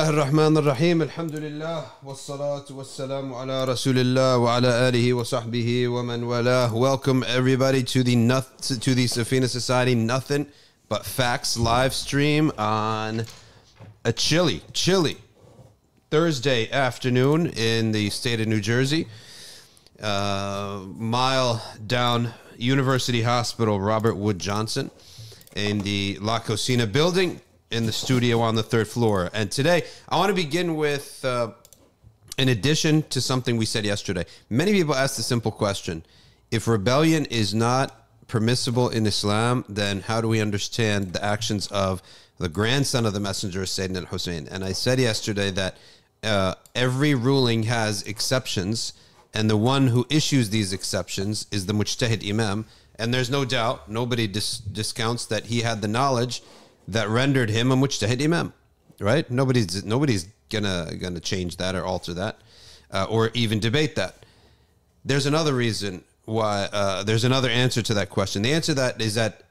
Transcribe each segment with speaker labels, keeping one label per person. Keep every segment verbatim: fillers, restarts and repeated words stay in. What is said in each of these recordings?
Speaker 1: الرحمن الرحيم الحمد لله والصلاة والسلام على رسول الله وعلى آله وصحبه ومن والاه. Welcome everybody to the noth- to the Safina Society Nothing But Facts live stream on a chilly, chilly Thursday afternoon in the state of New Jersey. Uh, mile down University Hospital, Robert Wood Johnson, in the La Cocina building, in the studio on the third floor. And today, I want to begin with, uh, in addition to something we said yesterday. Many people ask the simple question, if rebellion is not permissible in Islam, then how do we understand the actions of the grandson of the Messenger, Sayyidina al-Hussein? And I said yesterday that uh, every ruling has exceptions, and the one who issues these exceptions is the Mujtahid Imam. And there's no doubt, nobody dis- discounts that he had the knowledge that rendered him a Mujtahid Imam, right? Nobody's nobody's gonna gonna change that or alter that, uh, or even debate that. There's another reason why. Uh, there's another answer to that question. The answer to that is that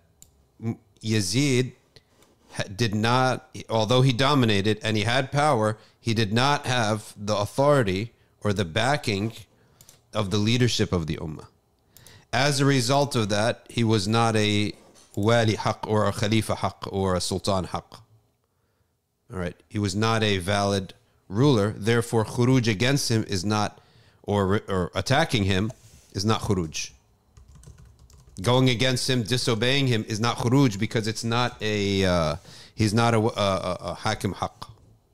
Speaker 1: Yazid did not, although he dominated and he had power, he did not have the authority or the backing of the leadership of the Ummah. As a result of that, he was not a Wali Haq or a Khalifa Haq or a Sultan Haq. All right. He was not a valid ruler. Therefore, khuruj against him is not, or, or attacking him is not khuruj. Going against him, disobeying him is not khuruj because it's not a, uh, he's not a, a, a, a Hakim Haq.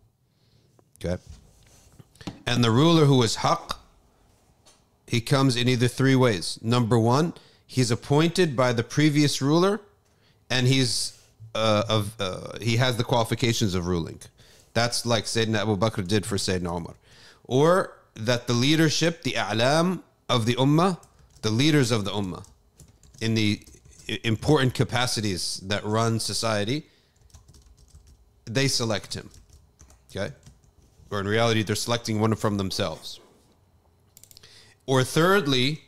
Speaker 1: Okay. And the ruler who is Haq, he comes in either three ways. Number one, he's appointed by the previous ruler, and he's uh, of uh, he has the qualifications of ruling. That's like Sayyidina Abu Bakr did for Sayyidina Umar. Or that the leadership, the a'lam of the ummah, the leaders of the ummah, in the important capacities that run society, they select him. Okay? Or in reality, they're selecting one from themselves. Or thirdly,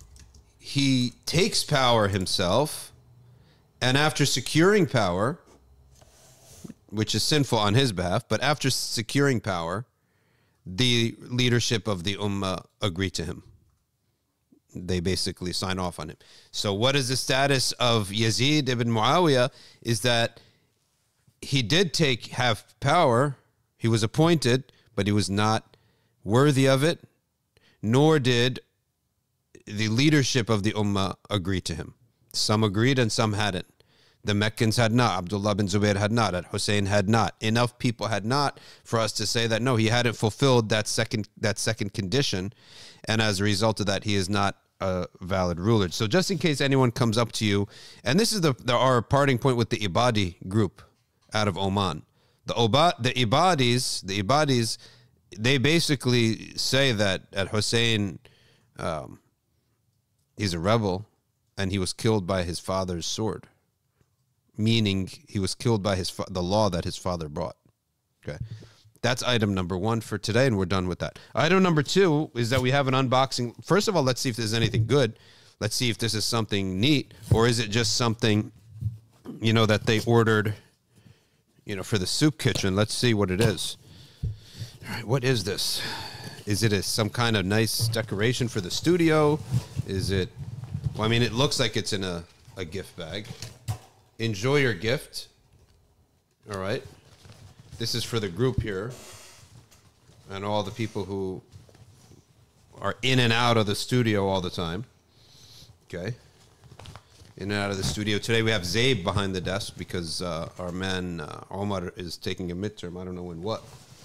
Speaker 1: he takes power himself, and after securing power, which is sinful on his behalf, but after securing power, the leadership of the ummah agree to him. They basically sign off on him. So what is the status of Yazid ibn Muawiyah is that he did take have power, he was appointed, but he was not worthy of it, nor did the leadership of the ummah agree to him. Some agreed and some hadn't. The Meccans had not. Abdullah bin Zubayr had not. Al-Hussein had not. Enough people had not for us to say that, no, he hadn't fulfilled that second that second condition, and as a result of that, he is not a valid ruler. So just in case anyone comes up to you, and this is the, the our parting point with the Ibadi group out of Oman. The, Oba, the Ibadis, the Ibadis, they basically say that Al-Hussein, um, he's a rebel, and he was killed by his father's sword, meaning he was killed by his fa- the law that his father brought. Okay, that's item number one for today, and we're done with that. Item number two is that we have an unboxing. First of all, let's see if there's anything good. Let's see if this is something neat, or is it just something, you know, that they ordered, you know, for the soup kitchen. Let's see what it is. All right, what is this? Is it a, some kind of nice decoration for the studio? Is it... Well, I mean, it looks like it's in a, a gift bag. Enjoy your gift. All right. This is for the group here and all the people who are in and out of the studio all the time. Okay. In and out of the studio. Today we have Zabe behind the desk because uh, our man uh, Omar is taking a midterm. I don't know in what.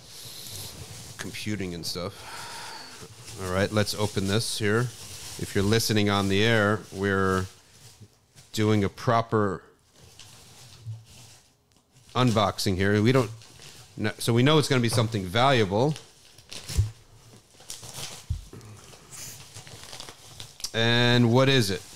Speaker 1: Computing and stuff. All right, let's open this here. If you're listening on the air, we're doing a proper unboxing here. We don't, so we know it's going to be something valuable. And what is it?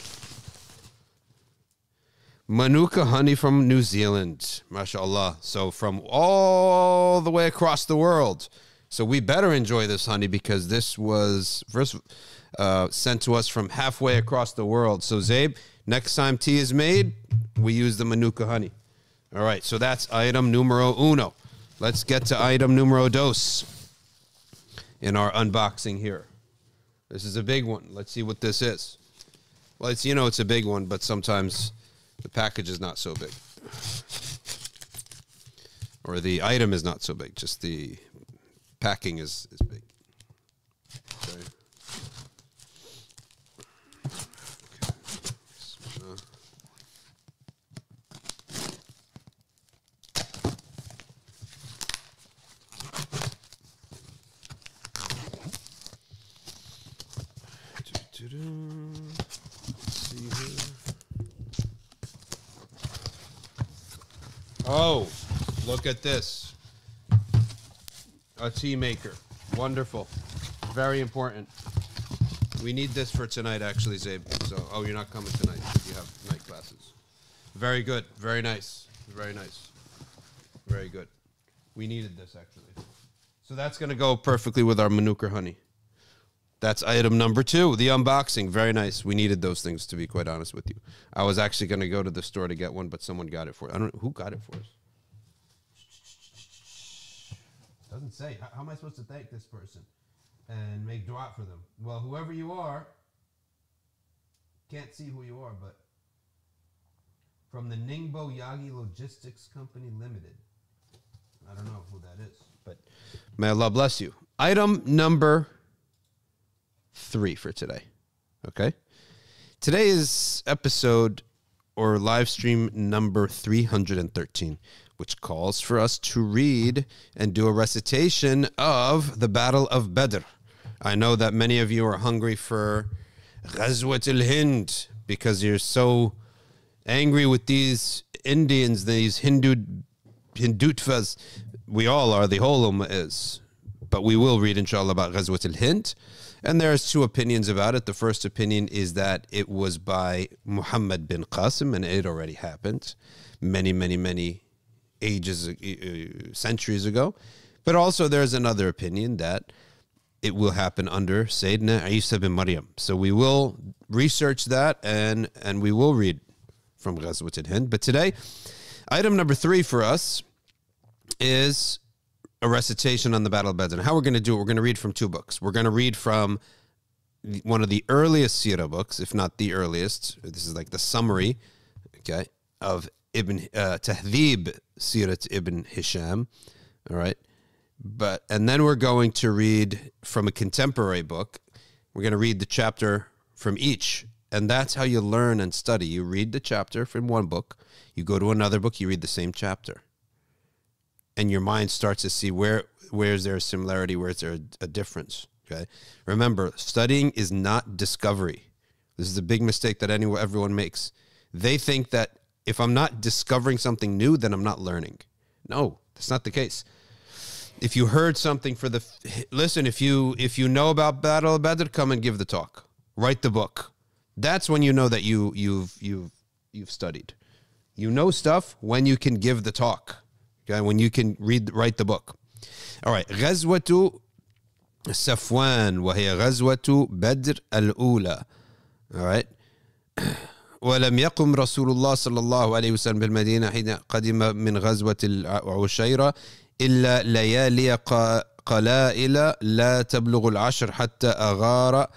Speaker 1: Manuka honey from New Zealand. MashaAllah. So from all the way across the world. So we better enjoy this honey because this was first uh, sent to us from halfway across the world. So Zabe, next time tea is made, we use the Manuka honey. All right, so that's item numero uno. let's get to item numero dos in our unboxing here. This is a big one. Let's see what this is. Well, it's, you know, it's a big one, but sometimes the package is not so big. Or the item is not so big, just the packing is, is big. Okay. Oh, look at this. A tea maker. Wonderful. Very important. We need this for tonight, actually, Zabe. So, oh, you're not coming tonight because you have night classes. Very good. Very nice. Very nice. Very good. We needed this, actually. So that's going to go perfectly with our Manuka honey. That's item number two, the unboxing. Very nice. We needed those things, to be quite honest with you. I was actually going to go to the store to get one, but someone got it for us. I don't know. Who got it for us? Doesn't say. How, how am I supposed to thank this person and make dua for them? Well, whoever you are, can't see who you are, but from the Ningbo Yagi Logistics Company Limited. I don't know who that is, but may Allah bless you. Item number three for today. Okay. Today is episode or live stream number three hundred thirteen, which calls for us to read and do a recitation of the Battle of Badr. I know that many of you are hungry for Ghazwat al-Hind because you're so angry with these Indians, these Hindu Hindutvas. We all are, the whole Ummah is. But we will read, inshallah, about Ghazwat al-Hind. And there's two opinions about it. The first opinion is that it was by Muhammad bin Qasim, and it already happened many, many, many ages, uh, centuries ago. But also there's another opinion that it will happen under Sayyidina Isa bin Maryam. So we will research that and, and we will read from Ghazwat al-Hind. But today, item number three for us is a recitation on the Battle of Badr. And how we're going to do it, we're going to read from two books. We're going to read from one of the earliest Sirah books, if not the earliest. This is like the summary, okay, of Ibn uh, Tahdhib Sirat Ibn Hisham. All right. But, and then we're going to read from a contemporary book. We're going to read the chapter from each. And that's how you learn and study. You read the chapter from one book. You go to another book, you read the same chapter. And your mind starts to see where where is there a similarity, where is there a, a difference. Okay. Remember, studying is not discovery. This is a big mistake that anyone everyone makes. They think that if I'm not discovering something new, then I'm not learning. No, that's not the case. If you heard something for the listen, if you if you know about Battle of Badr, come and give the talk. Write the book. That's when you know that you you've you've you've studied. You know stuff when you can give the talk. Okay, when you can read, write the book. All right. غزوة صفوان وهي غزوة بدر الأولى. All right. ولم يقم رسول الله صلى الله عليه وسلم بالمدينة حين قدم من غزوة العشيرة إلا ليالي قلائل لا تبلغ العشر حتى أغار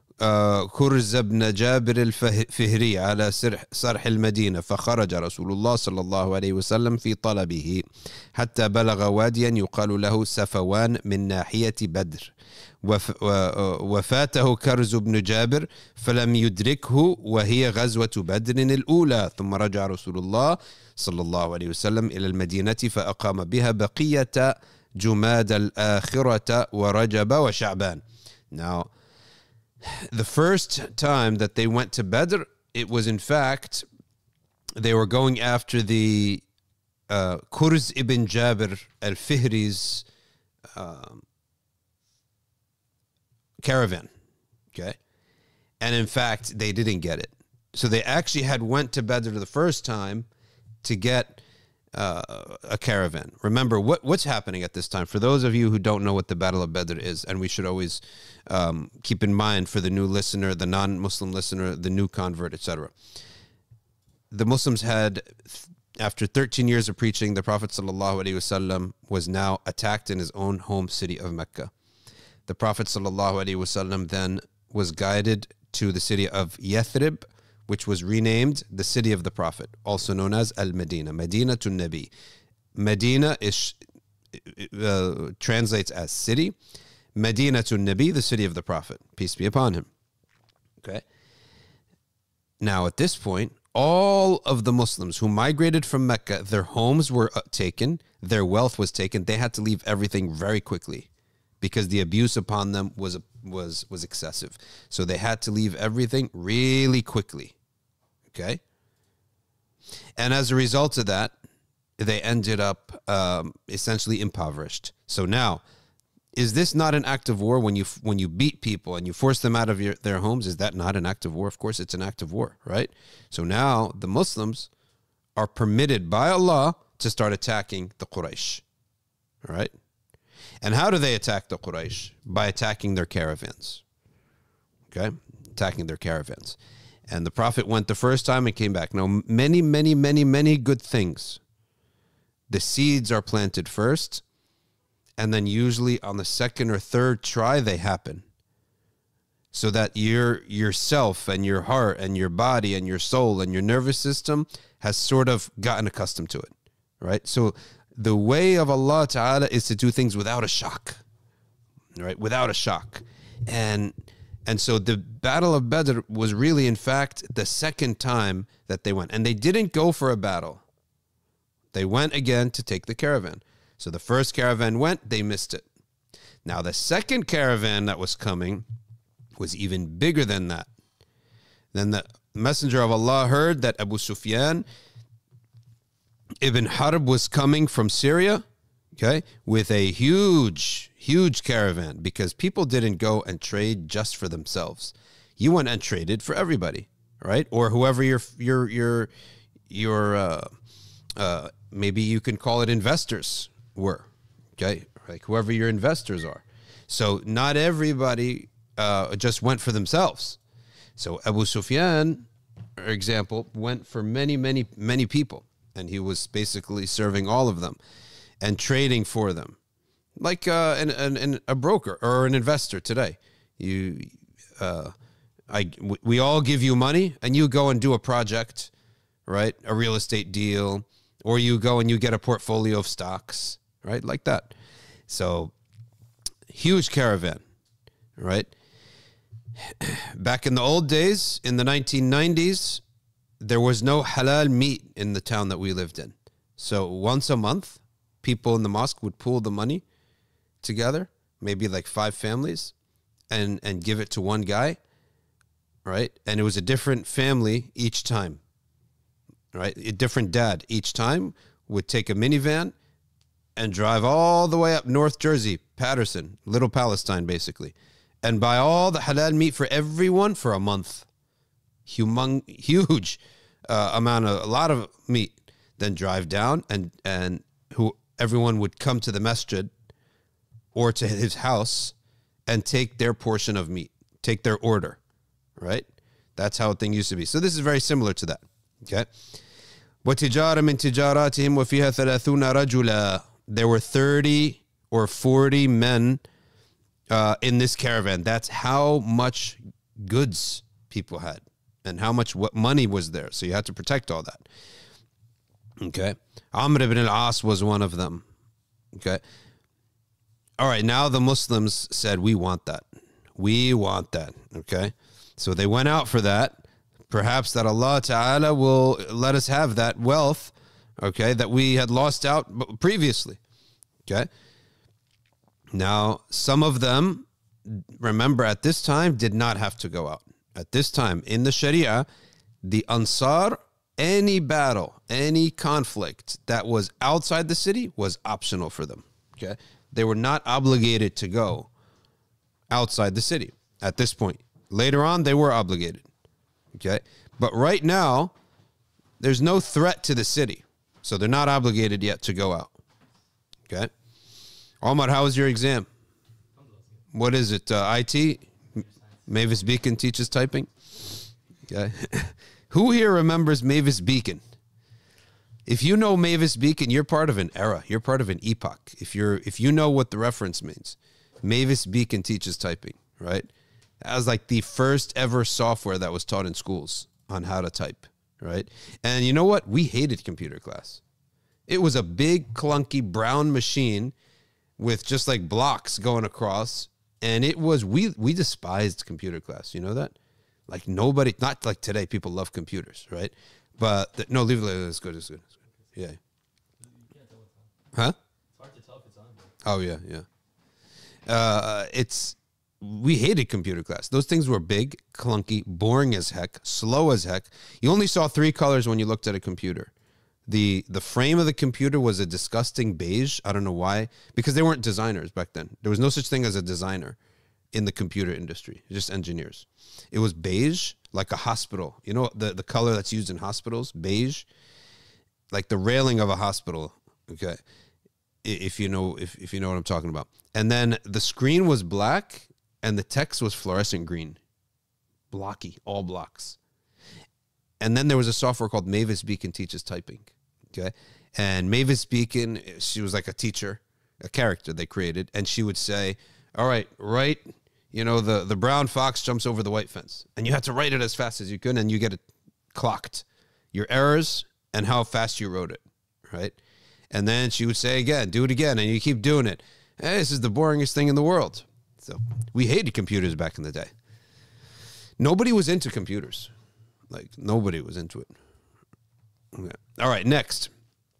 Speaker 1: كرز بن جابر الفهري على صرح المدينة فخرج رسول الله صلى الله عليه وسلم في طلبه حتى بلغ واديا يقال له سفوان من ناحية بدر وفاته كرز بن جابر فلم يدركه وهي غزوة بدر الأولى ثم رجع رسول الله صلى الله عليه وسلم إلى المدينة فأقام بها بقية جماد الآخرة ورجب وشعبان. Now, the first time that they went to Badr, it was in fact, they were going after the uh, Kurz ibn Jabir al-Fihri's um, caravan, okay? And in fact, they didn't get it. So they actually had went to Badr the first time to get uh, a caravan. Remember, what what's happening at this time? For those of you who don't know what the Battle of Badr is, and we should always um, keep in mind for the new listener, the non-Muslim listener, the new convert, et cetera. The Muslims had after thirteen years of preaching, the Prophet sallallahu alaihi wasallam was now attacked in his own home city of Mecca. The Prophet sallallahu alaihi wasallam then was guided to the city of Yathrib, which was renamed the city of the Prophet, also known as Al-Medina, Medina to Nabi. Medina is uh, translates as city. Medina to Nabi, the city of the Prophet, peace be upon him. Okay. Now, at this point, all of the Muslims who migrated from Mecca, their homes were taken, their wealth was taken. They had to leave everything very quickly because the abuse upon them was was was excessive. So they had to leave everything really quickly. Okay? And as a result of that, they ended up um, essentially impoverished. So now, is this not an act of war when you when you beat people and you force them out of your, their homes? Is that not an act of war? Of course, it's an act of war, right? So now the Muslims are permitted by Allah to start attacking the Quraysh, all right? And how do they attack the Quraysh? By attacking their caravans, okay? Attacking their caravans. And the Prophet went the first time and came back. Now, many, many, many, many good things. The seeds are planted first, and then usually on the second or third try, they happen. So that your yourself and your heart and your body and your soul and your nervous system has sort of gotten accustomed to it, right? So the way of Allah Ta'ala is to do things without a shock, right? Without a shock. And and so the Battle of Badr was really, in fact, the second time that they went. And they didn't go for a battle. They went again to take the caravan. So the first caravan went, they missed it. Now the second caravan that was coming was even bigger than that. Then the Messenger of Allah heard that Abu Sufyan ibn Harb was coming from Syria, okay, with a huge, huge caravan, because people didn't go and trade just for themselves. You went and traded for everybody, right? Or whoever your your your your uh, uh, maybe you can call it investors were, okay, like whoever your investors are. So not everybody uh, just went for themselves. So Abu Sufyan, for example, went for many, many, many people, and he was basically serving all of them and trading for them, like uh, an, an, an, a broker or an investor today. You, uh, I, we all give you money, and you go and do a project, right? A real estate deal, or you go and you get a portfolio of stocks. Right, like that. So, huge caravan, right? Back in the old days, in the nineteen nineties, there was no halal meat in the town that we lived in. So once a month, people in the mosque would pool the money together, maybe like five families, and, and give it to one guy, right? And it was a different family each time, right? A different dad each time would take a minivan and drive all the way up North Jersey, Patterson, Little Palestine, basically, and buy all the halal meat for everyone for a month. Humong, huge uh, amount of, a lot of meat. Then drive down, and and who everyone would come to the masjid or to his house and take their portion of meat, take their order, right? That's how thing used to be. So this is very similar to that, okay? وَتِجَارَ مِنْ تِجَارَاتِهِمْ وَفِيهَا ثَلَاثُونَ رَجُلًا. There were thirty or forty men uh, in this caravan. That's how much goods people had and how much what money was there. So you had to protect all that. Okay. Amr ibn al-As was one of them. Okay. All right. Now the Muslims said, we want that. We want that. Okay. So they went out for that. Perhaps that Allah Ta'ala will let us have that wealth, okay, that we had lost out previously, okay? Now, some of them, remember, at this time, did not have to go out. At this time, in the Sharia, the Ansar, any battle, any conflict that was outside the city was optional for them, okay? They were not obligated to go outside the city at this point. Later on, they were obligated. Okay, but right now, there's no threat to the city, so they're not obligated yet to go out. Okay, Omar, how was your exam? What is it? Uh, I T? Mavis Beacon teaches typing. Okay, who here remembers Mavis Beacon? If you know Mavis Beacon, you're part of an era. You're part of an epoch. If you're, if you know what the reference means, Mavis Beacon teaches typing, right? That was like the first ever software that was taught in schools on how to type, right? And you know what? We hated computer class. It was a big, clunky brown machine with just like blocks going across. And it was, we, we despised computer class. You know that? Like nobody, not like today, people love computers, right? But the, no, leave it like it's good, it's good, it's good. Yeah. Huh?
Speaker 2: It's hard to tell if it's on.
Speaker 1: Oh, yeah, yeah. Uh, it's, we hated computer class. Those things were big, clunky, boring as heck, slow as heck. You only saw three colors when you looked at a computer. The the frame of the computer was a disgusting beige. I don't know why. Because they weren't designers back then. There was no such thing as a designer in the computer industry. Just engineers. It was beige, like a hospital. You know the, the color that's used in hospitals? Beige. Like the railing of a hospital. Okay. If you know if, if you know what I'm talking about. And then the screen was black and the text was fluorescent green. Blocky. All blocks. And then there was a software called Mavis Beacon Teaches Typing. Okay. And Mavis Beacon, she was like a teacher, a character they created. And she would say, all right, write, you know, the, the brown fox jumps over the white fence. And you had to write it as fast as you could. And you get it clocked. Your errors and how fast you wrote it. Right. And then she would say again, do it again. And you keep doing it. Hey, this is the boringest thing in the world. So we hated computers back in the day. Nobody was into computers. Like, nobody was into it. Okay. All right, next.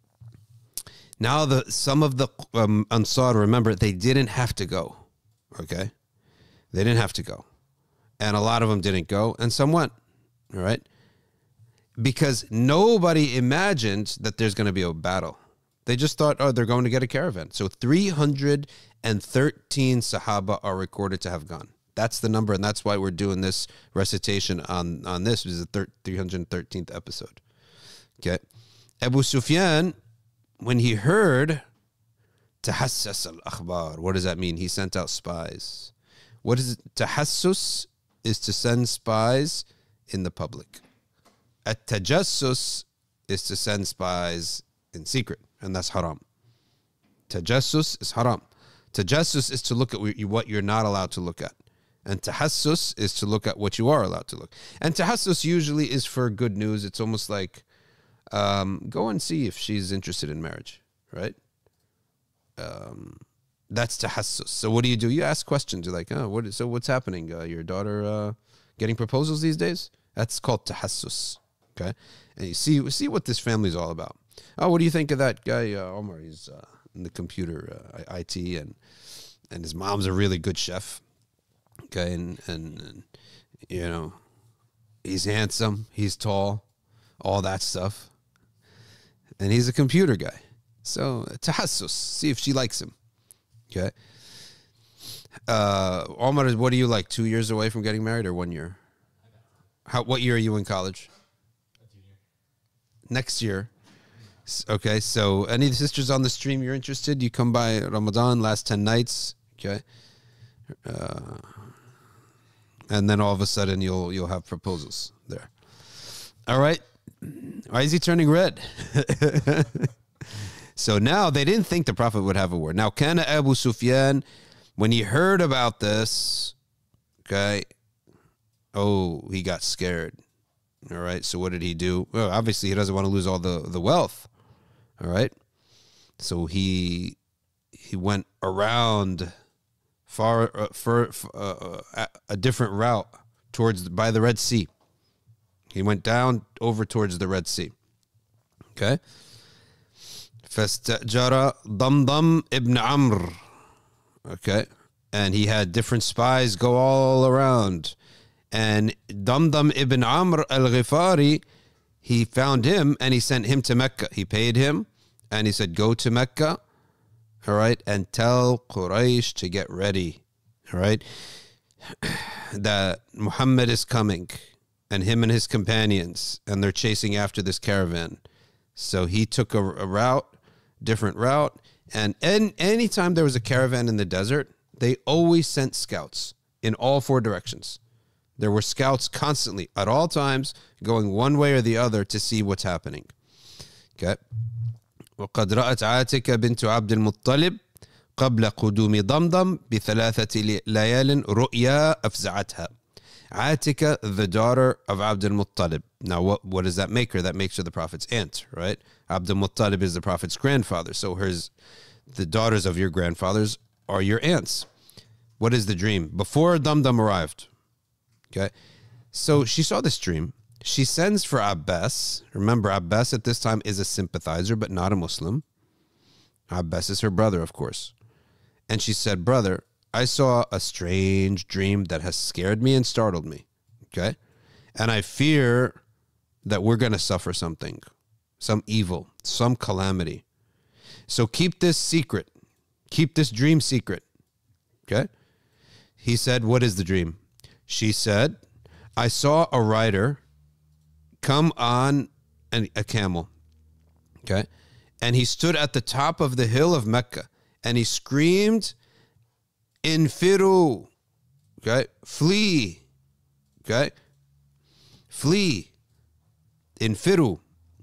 Speaker 1: Now, the some of the um, Ansar, remember, they didn't have to go. Okay? They didn't have to go. And a lot of them didn't go, and some went. All right? Because nobody imagined that there's going to be a battle. They just thought, oh, they're going to get a caravan. So three hundred thirteen Sahaba are recorded to have gone. That's the number, and that's why we're doing this recitation on, on this. This is the three hundred thirteenth episode. Okay. Abu Sufyan, when he heard Tahassas al-Akhbar, what does that mean? He sent out spies. What is it? Tahassus is to send spies in the public. At-Tajassus is to send spies in secret, and that's haram. Tajassus is haram. Tajassus is to look at what you're not allowed to look at. And tahassus is to look at what you are allowed to look. And tahassus usually is for good news. It's almost like, um, go and see if she's interested in marriage, right? Um, that's tahassus. So what do you do? You ask questions. You're like, oh, what is, so what's happening? Uh, your daughter uh, getting proposals these days? That's called tahassus, okay? And you see, see what this family's all about. Oh, what do you think of that guy, uh, Omar? He's uh, in the computer, uh, I T, and and his mom's a really good chef. Okay, and, and, and, you know, he's handsome, he's tall, all that stuff. And he's a computer guy. So, tahassus, see if she likes him. Okay. Uh, Omar, what are you like, two years away from getting married or one year? How? What year are you in college? Next year. Okay, so any sisters on the stream you're interested, you come by Ramadan, last ten nights. Okay. Uh, and then all of a sudden you'll you'll have proposals there. All right. Why is he turning red? So now they didn't think the Prophet would have a war. Now, Kana Abu Sufyan, when he heard about this, okay, oh, he got scared. All right. So what did he do? Well, obviously he doesn't want to lose all the, the wealth. All right. So he he went around far uh, for uh, uh, a different route towards the, by the Red Sea. He went down over towards the Red Sea. Okay. Fastajara Damdam ibn Amr. Okay. And he had different spies go all around. And Damdam ibn Amr al-Ghifari, he found him and he sent him to Mecca. He paid him and he said, go to Mecca. All right. And tell Quraysh to get ready. All right. That Muhammad is coming and him and his companions, and they're chasing after this caravan. So he took a, a route, different route. And any anytime there was a caravan in the desert, they always sent scouts in all four directions. There were scouts constantly at all times going one way or the other to see what's happening. Okay. وقد رأت عاتكة بنت عبد المطلب قبل قدوم ضمضم بثلاثة ليال رؤيا أفزعتها. Atika, the daughter of Abd al-Muttalib. Now, what, what does that make her? That makes her the Prophet's aunt, right? Abd al-Muttalib is the Prophet's grandfather. So hers, the daughters of your grandfathers are your aunts. What is the dream? Before Damdam arrived, okay? So she saw this dream. She sends for Abbas. Remember, Abbas at this time is a sympathizer, but not a Muslim. Abbas is her brother, of course. And she said, brother, I saw a strange dream that has scared me and startled me, okay? And I fear that we're going to suffer something, some evil, some calamity. So keep this secret. Keep this dream secret, okay? He said, what is the dream? She said, I saw a rider come on an, a camel, okay? And he stood at the top of the hill of Mecca, and he screamed, Infiru, okay, flee, okay, flee, infiru.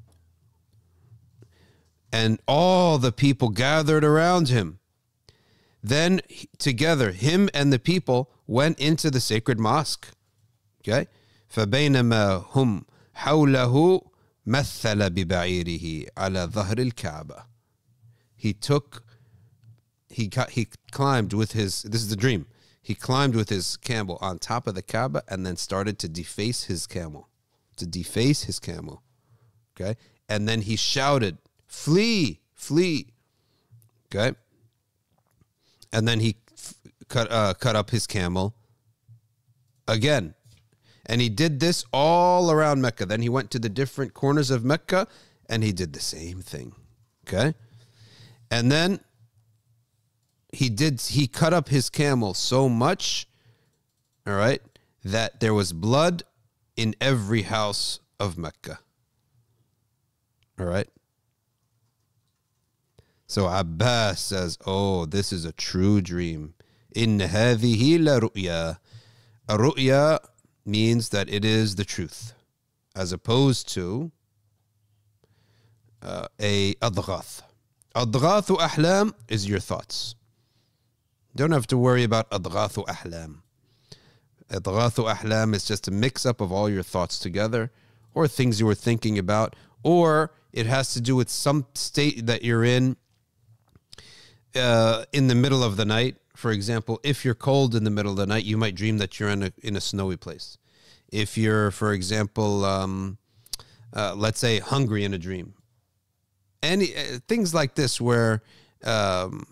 Speaker 1: And all the people gathered around him. Then together, him and the people went into the sacred mosque, okay. فبينما هم حوله مثل ببعيره على ظهر الكعبة. He took He got, he climbed with his, this is the dream, he climbed with his camel on top of the Kaaba and then started to deface his camel, to deface his camel, okay? And then he shouted, flee, flee, okay? And then he f- cut, uh, cut up his camel again. And he did this all around Mecca. Then he went to the different corners of Mecca and he did the same thing, okay? And then He did, he cut up his camel so much, all right, that there was blood in every house of Mecca. All right. So Abbas says, oh, this is a true dream. إِنَّ هَذِهِ لَرُؤْيَا. A ru'ya means that it is the truth, as opposed to uh, a adghath. Adghathu ahlam is your thoughts. Don't have to worry about adghathu ahlam. Adghathu ahlam is just a mix-up of all your thoughts together, or things you were thinking about, or it has to do with some state that you're in uh, in the middle of the night. For example, if you're cold in the middle of the night, you might dream that you're in a in a snowy place. If you're, for example, um, uh, let's say hungry in a dream. Any uh, things like this where um,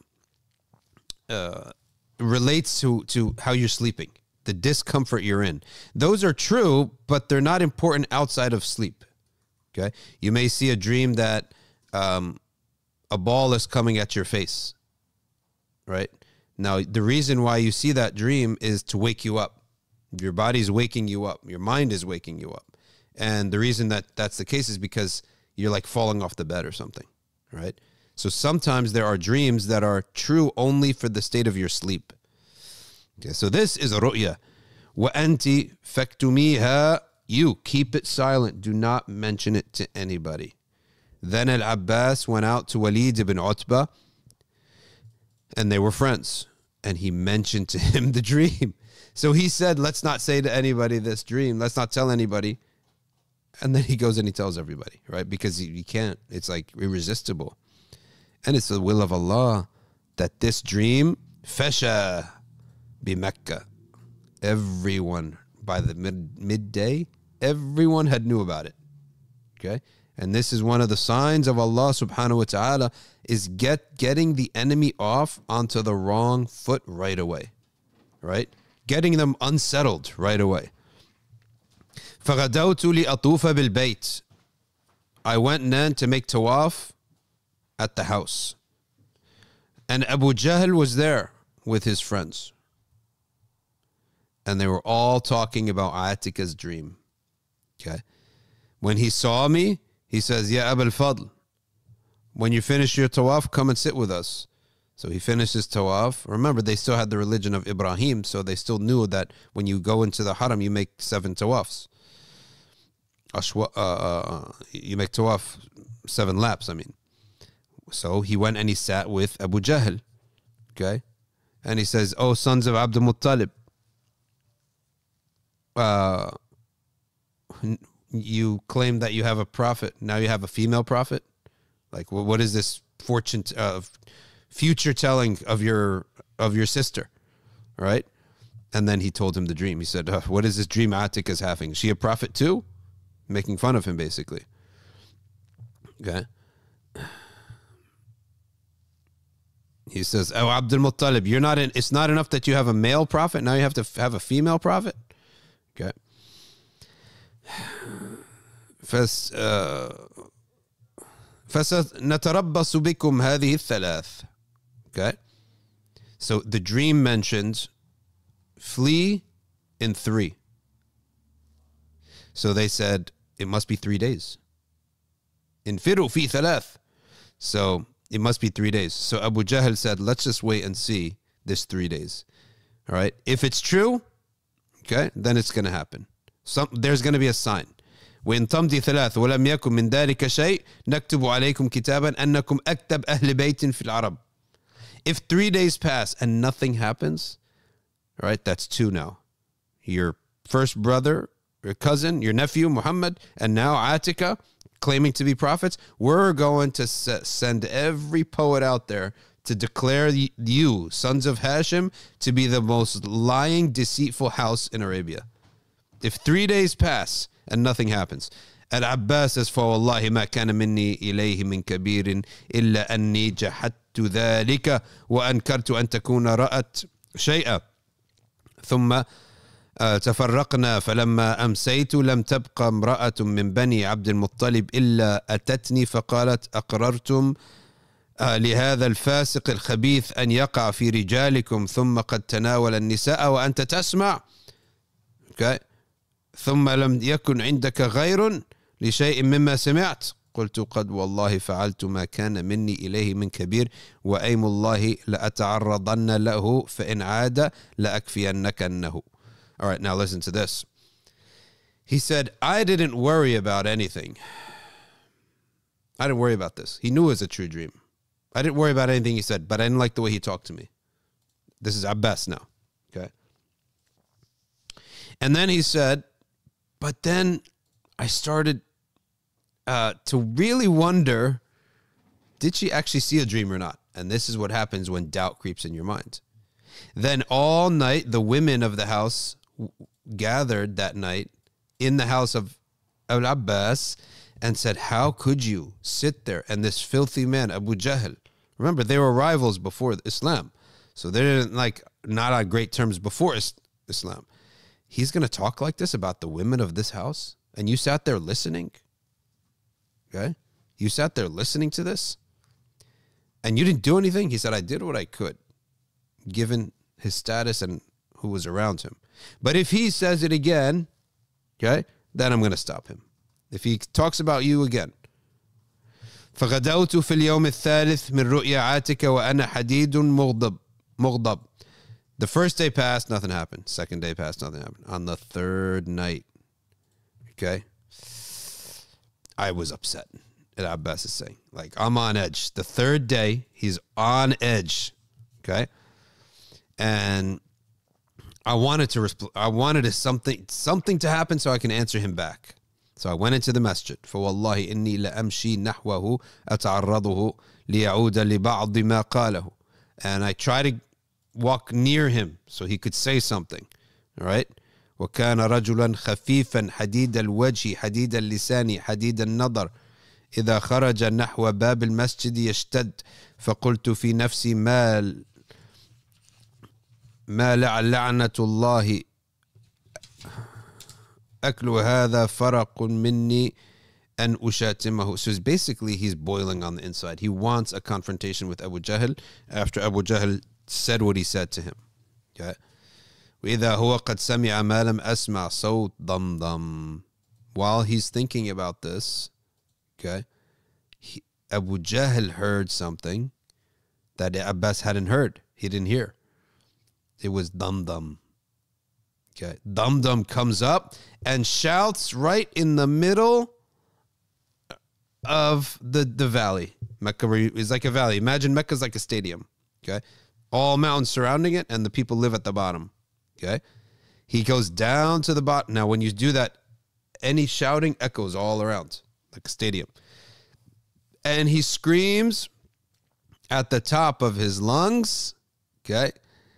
Speaker 1: uh, relates to, to how you're sleeping, the discomfort you're in. Those are true, but they're not important outside of sleep. Okay, you may see a dream that um, a ball is coming at your face, right? Now, the reason why you see that dream is to wake you up. Your body's waking you up. Your mind is waking you up. And the reason that that's the case is because you're like falling off the bed or something, right? So sometimes there are dreams that are true only for the state of your sleep. Okay, so this is a ru'ya. وَأَنْتِ فَكْتُمِيهَا. You keep it silent. Do not mention it to anybody. Then Al-Abbas went out to Walid ibn Utbah, and they were friends. And he mentioned to him the dream. So he said, let's not say to anybody this dream. Let's not tell anybody. And then he goes and he tells everybody, right? Because he, he can't. It's like irresistible. And it's the will of Allah that this dream, fasha bi Mecca. Everyone, by the mid midday, everyone had knew about it. Okay? And this is one of the signs of Allah subhanahu wa ta'ala, is get getting the enemy off onto the wrong foot right away. Right? Getting them unsettled right away. فَغَدَوْتُ لِأَطُوفَ بِالْبَيْتِ. I went then to make tawaf at the house. And Abu Jahl was there with his friends. And they were all talking about Atika's dream. Okay? When he saw me, he says, Ya Abul Fadl, when you finish your tawaf, come and sit with us. So he finishes tawaf. Remember, they still had the religion of Ibrahim, so they still knew that when you go into the haram, you make seven tawafs. Ashwa, uh, uh, you make tawaf seven laps, I mean. So he went and he sat with Abu Jahl. Okay? And he says, oh, sons of Abdul Muttalib, uh, you claim that you have a prophet. Now you have a female prophet? Like, what is this fortune, t- uh, future telling of your of your sister? Right? And then he told him the dream. He said, uh, what is this dream Atika is having? Is she a prophet too? Making fun of him, basically. Okay. He says, oh, Abdul Muttalib, you're not in, it's not enough that you have a male prophet. Now you have to f- have a female prophet. Okay. فس فسنتربص بكم هذه الثلاث. Okay. So the dream mentions flee in three. So they said it must be three days. انفروا في ثلاث. So it must be three days. So Abu Jahl said, let's just wait and see this three days. All right. If it's true, okay, then it's going to happen. Some, there's going to be a sign. وإن تمضي ثلاث ولم يكن من ذلك شيء نكتب عليكم كتابا أنكم أكتب أهل بيت في العرب. If three days pass and nothing happens, all right, that's two now. Your first brother, your cousin, your nephew, Muhammad, and now Atika, claiming to be prophets. We're going to send every poet out there to declare you, sons of Hashim, to be the most lying, deceitful house in Arabia. If three days pass and nothing happens, Al-Abbas says, فَوَاللَّهِ مَا كَانَ مِنِّي إِلَيْهِ مِنْ كَبِيرٍ إِلَّا أَنِّي جَحَدْتُ ذَلِكَ وَأَنْكَرْتُ أَن تَكُونَ رَأَتْ شَيْئًا ثُمَّ تفرقنا فلما أمسيت لم تبقى امرأة من بني عبد المطلب إلا أتتني فقالت أقررتم لهذا الفاسق الخبيث أن يقع في رجالكم ثم قد تناول النساء وأنت تسمع. Okay. ثم لم يكن عندك غير لشيء مما سمعت. قلت قد والله فعلت ما كان مني إليه من كبير وأيم الله لأتعرضن له فإن عاد لأكفينك أنه. All right, now listen to this. He said, I didn't worry about anything. I didn't worry about this. He knew it was a true dream. I didn't worry about anything he said, but I didn't like the way he talked to me. This is Abbas now. Okay. And then he said, but then I started uh, to really wonder, did she actually see a dream or not? And this is what happens when doubt creeps in your mind. Then all night, the women of the house gathered that night in the house of Al-Abbas and said, how could you sit there and this filthy man, Abu Jahl? Remember, they were rivals before Islam. So they didn't like, not on great terms before Islam. He's going to talk like this about the women of this house? And you sat there listening? Okay? You sat there listening to this? And you didn't do anything? He said, I did what I could, given his status and who was around him. But if he says it again, okay, then I'm going to stop him. If he talks about you again. فغدوت في اليوم الثالث من رؤيا عاتك وأنا حديد مغضب مغضب. The first day passed, nothing happened. Second day passed, nothing happened. On the third night, okay, I was upset. And Abbas is saying, like, I'm on edge. The third day, he's on edge, okay? And I wanted to resp- I wanted to something something to happen so I can answer him back. So I went into the masjid. فوالله إني لأمشي نحوه أتعرضه ليعود لبعض ما قاله. And I tried to walk near him so he could say something. All right? وكان رجلا خفيفا حديد الوجه حديد اللسان حديد النظر إذا خرج نحو باب المسجد يشتد فقلت في نفسي ما ما لعنة الله أكل هذا فرق مني أن أشاتمه. So basically he's boiling on the inside. He wants a confrontation with Abu Jahl after Abu Jahl said what he said to him. Okay? وإذا هو قد سمع ما لم أسمع صوت ضمضم. While he's thinking about this, okay, he, Abu Jahl heard something that Abbas hadn't heard. He didn't hear. It was dum-dum. Okay. Dum-Dum comes up and shouts right in the middle of the, the valley. Mecca is like a valley. Imagine Mecca is like a stadium. Okay. All mountains surrounding it, and the people live at the bottom. Okay. He goes down to the bottom. Now, when you do that, any shouting echoes all around, like a stadium. And he screams at the top of his lungs, okay?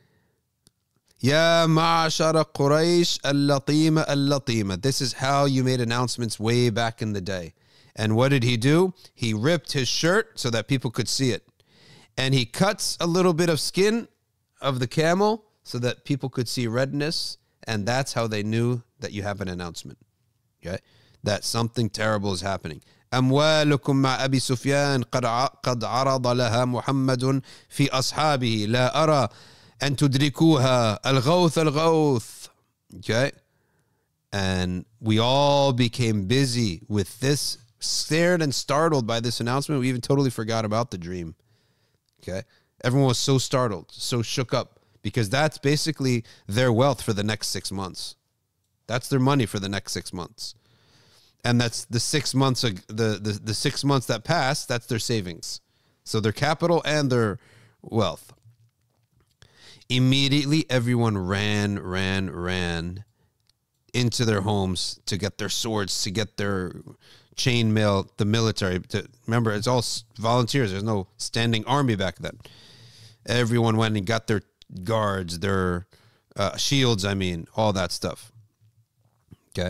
Speaker 1: Ya ma'ashara Quraysh al-latima al-latima. This is how you made announcements way back in the day. And what did he do? He ripped his shirt so that people could see it. And he cuts a little bit of skin of the camel so that people could see redness. And that's how they knew that you have an announcement. Okay? That something terrible is happening. أموالكم مع أبي سفيان قد قد عرض لها محمد في أصحابه لا أرى أن تدركوها الغوث الغوث. Okay? And we all became busy with this, scared and startled by this announcement. We even totally forgot about the dream. Okay? Everyone was so startled, so shook up, because that's basically their wealth for the next six months. That's their money for the next six months. And that's the six months, the, the, the six months that pass, that's their savings. So their capital and their wealth. Immediately, everyone ran, ran, ran into their homes to get their swords, to get their chainmail, the military. To, remember, it's all volunteers. There's no standing army back then. Everyone went and got their guards, their uh, shields, I mean, all that stuff. Okay.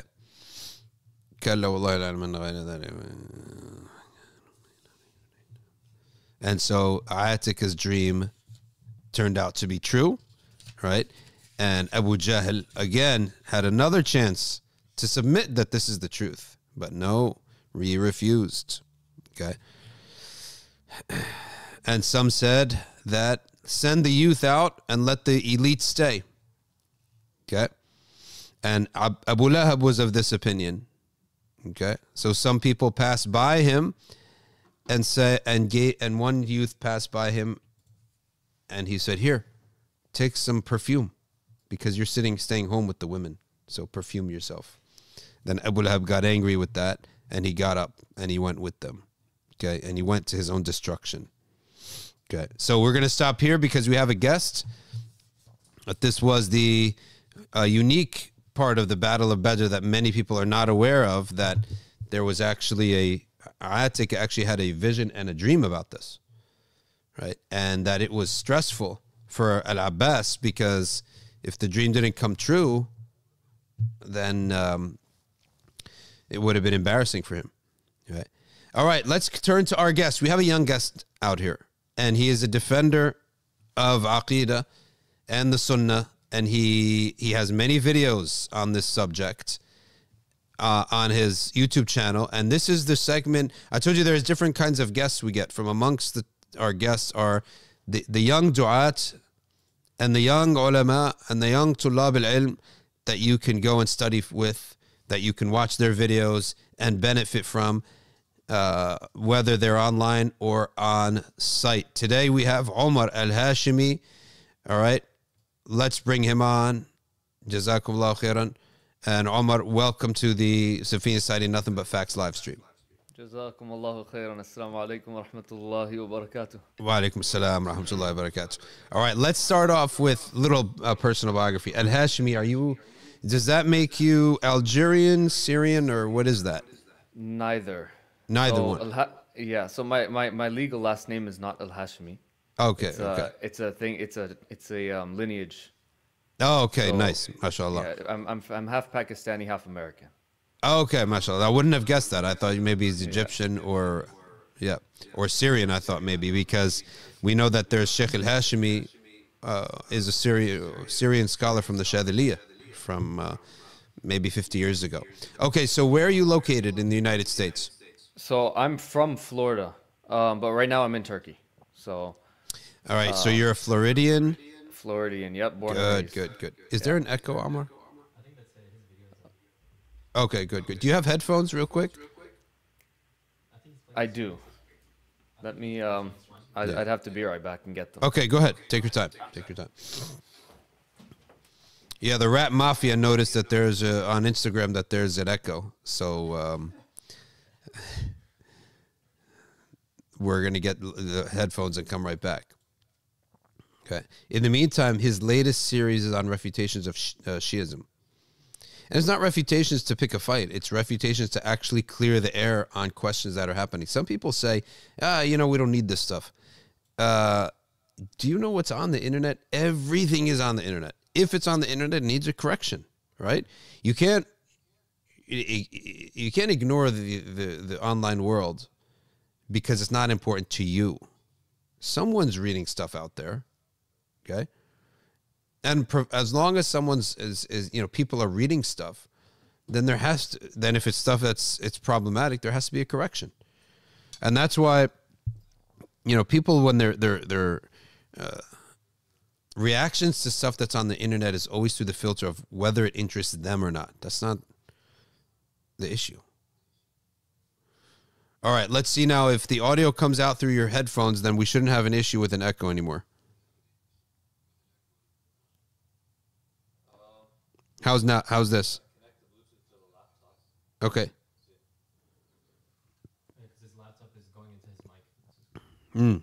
Speaker 1: And so Atika's dream turned out to be true, right? And Abu Jahl again had another chance to submit that this is the truth, but no, he refused. Okay. And some said that send the youth out and let the elite stay. Okay. And Abu Lahab was of this opinion. Okay. So some people passed by him and say, and gave, and one youth passed by him and he said, here, take some perfume because you're sitting, staying home with the women. So perfume yourself. Then Abu Lahab got angry with that and he got up and he went with them. Okay. And he went to his own destruction. Okay. So we're going to stop here because we have a guest. But this was the uh, unique part of the Battle of Badr that many people are not aware of, that there was actually a, Atik actually had a vision and a dream about this, right? And that it was stressful for Al-Abbas because if the dream didn't come true, then um, it would have been embarrassing for him, right? All right, let's turn to our guest. We have a young guest out here, and he is a defender of Aqidah and the Sunnah. And he he has many videos on this subject uh, on his YouTube channel. And this is the segment. I told you there's different kinds of guests we get. From amongst the, our guests are the, the young du'at and the young ulama and the young tulab al-ilm that you can go and study with, that you can watch their videos and benefit from, uh, whether they're online or on site. Today we have Omar Al-Hashimi. All right. Let's bring him on. Jazakumullah khairan. And Omar, welcome to the Safina Society Nothing But Facts live stream.
Speaker 2: Jazakumullah khairan. Assalamu alaikum wa rahmatullahi wa barakatuh.
Speaker 1: Wa alaikum assalam wa rahmatullahi wa barakatuh. All right, let's start off with a little uh, personal biography. Al-Hashimi, are you, does that make you Algerian, Syrian, or what is that?
Speaker 2: Neither.
Speaker 1: Neither
Speaker 2: so,
Speaker 1: one.
Speaker 2: Al yeah, so my, my, my legal last name is not Al-Hashimi.
Speaker 1: Okay,
Speaker 2: it's
Speaker 1: okay.
Speaker 2: A, it's a thing. It's a it's a um, lineage.
Speaker 1: Oh, okay,
Speaker 2: so,
Speaker 1: nice, mashallah.
Speaker 2: Yeah, I'm I'm I'm half Pakistani, half American.
Speaker 1: Okay, mashallah. I wouldn't have guessed that. I thought maybe he's Egyptian yeah. or, yeah, or Syrian. I thought maybe because we know that there's Sheikh Al-Hashimi uh, is a Syrian Syrian scholar from the Shadhiliyah from uh, maybe fifty years ago. Okay, so where are you located in the United States?
Speaker 2: So I'm from Florida, um, but right now I'm in Turkey. So.
Speaker 1: All right, uh, so you're a Floridian?
Speaker 2: Floridian, yep. Born
Speaker 1: good, good, good. Is yeah. there an echo, Omar? I think that's his videos. Okay, good, good. Do you have headphones real quick?
Speaker 2: I do. Let me, um, I'd, yeah. I'd have to be right back and get them.
Speaker 1: Okay, go ahead. Take your time. Take your time. Yeah, the Rap Mafia noticed that there's a, on Instagram that there's an echo. So um, we're going to get the headphones and come right back. Okay. In the meantime, his latest series is on refutations of sh- uh, Shiism. And it's not refutations to pick a fight. It's refutations to actually clear the air on questions that are happening. Some people say, ah, you know, we don't need this stuff. Uh, do you know what's on the internet? Everything is on the internet. If it's on the internet, it needs a correction, right? You can't you can't ignore the, the, the online world because it's not important to you. Someone's reading stuff out there, okay? And pro- as long as someone's is, is you know people are reading stuff, then there has to then if it's stuff that's it's problematic, there has to be a correction, and that's why you know people when they're they're they're uh, reactions to stuff that's on the internet is always through the filter of whether it interests them or not. That's not the issue. All right, let's see now if the audio comes out through your headphones, then we shouldn't have an issue with an echo anymore. How's not? How's this? Okay.
Speaker 3: His laptop is going into his mic.
Speaker 1: Mm.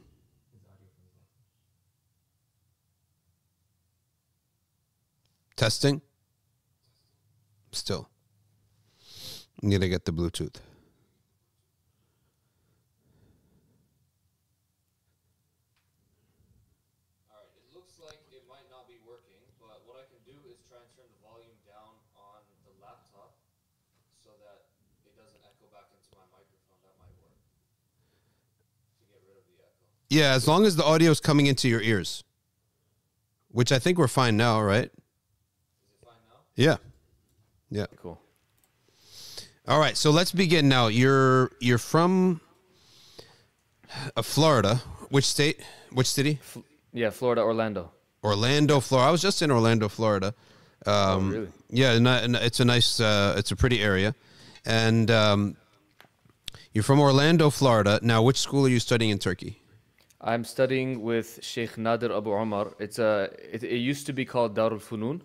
Speaker 1: Testing. Still. I'm going to get the Bluetooth.
Speaker 2: All right, it looks like it might not be working, but what I can do is try and turn the volume down on the laptop so that it doesn't echo back into my microphone. That might work to get rid of the echo.
Speaker 1: Yeah, as long as the audio is coming into your ears, which I think we're fine now, right? Yeah. Yeah.
Speaker 2: Cool.
Speaker 1: All right, so let's begin now. You're you're from uh, Florida. Which state? Which city?
Speaker 2: F- yeah, Florida, Orlando.
Speaker 1: Orlando, Florida. I was just in Orlando, Florida. Um,
Speaker 2: oh, really?
Speaker 1: Yeah, and it's a nice, uh, it's a pretty area. And um, you're from Orlando, Florida. Now, which school are you studying in Turkey?
Speaker 2: I'm studying with Sheikh Nadir Abu Omar. It's a. It, it used to be called Darul Funun.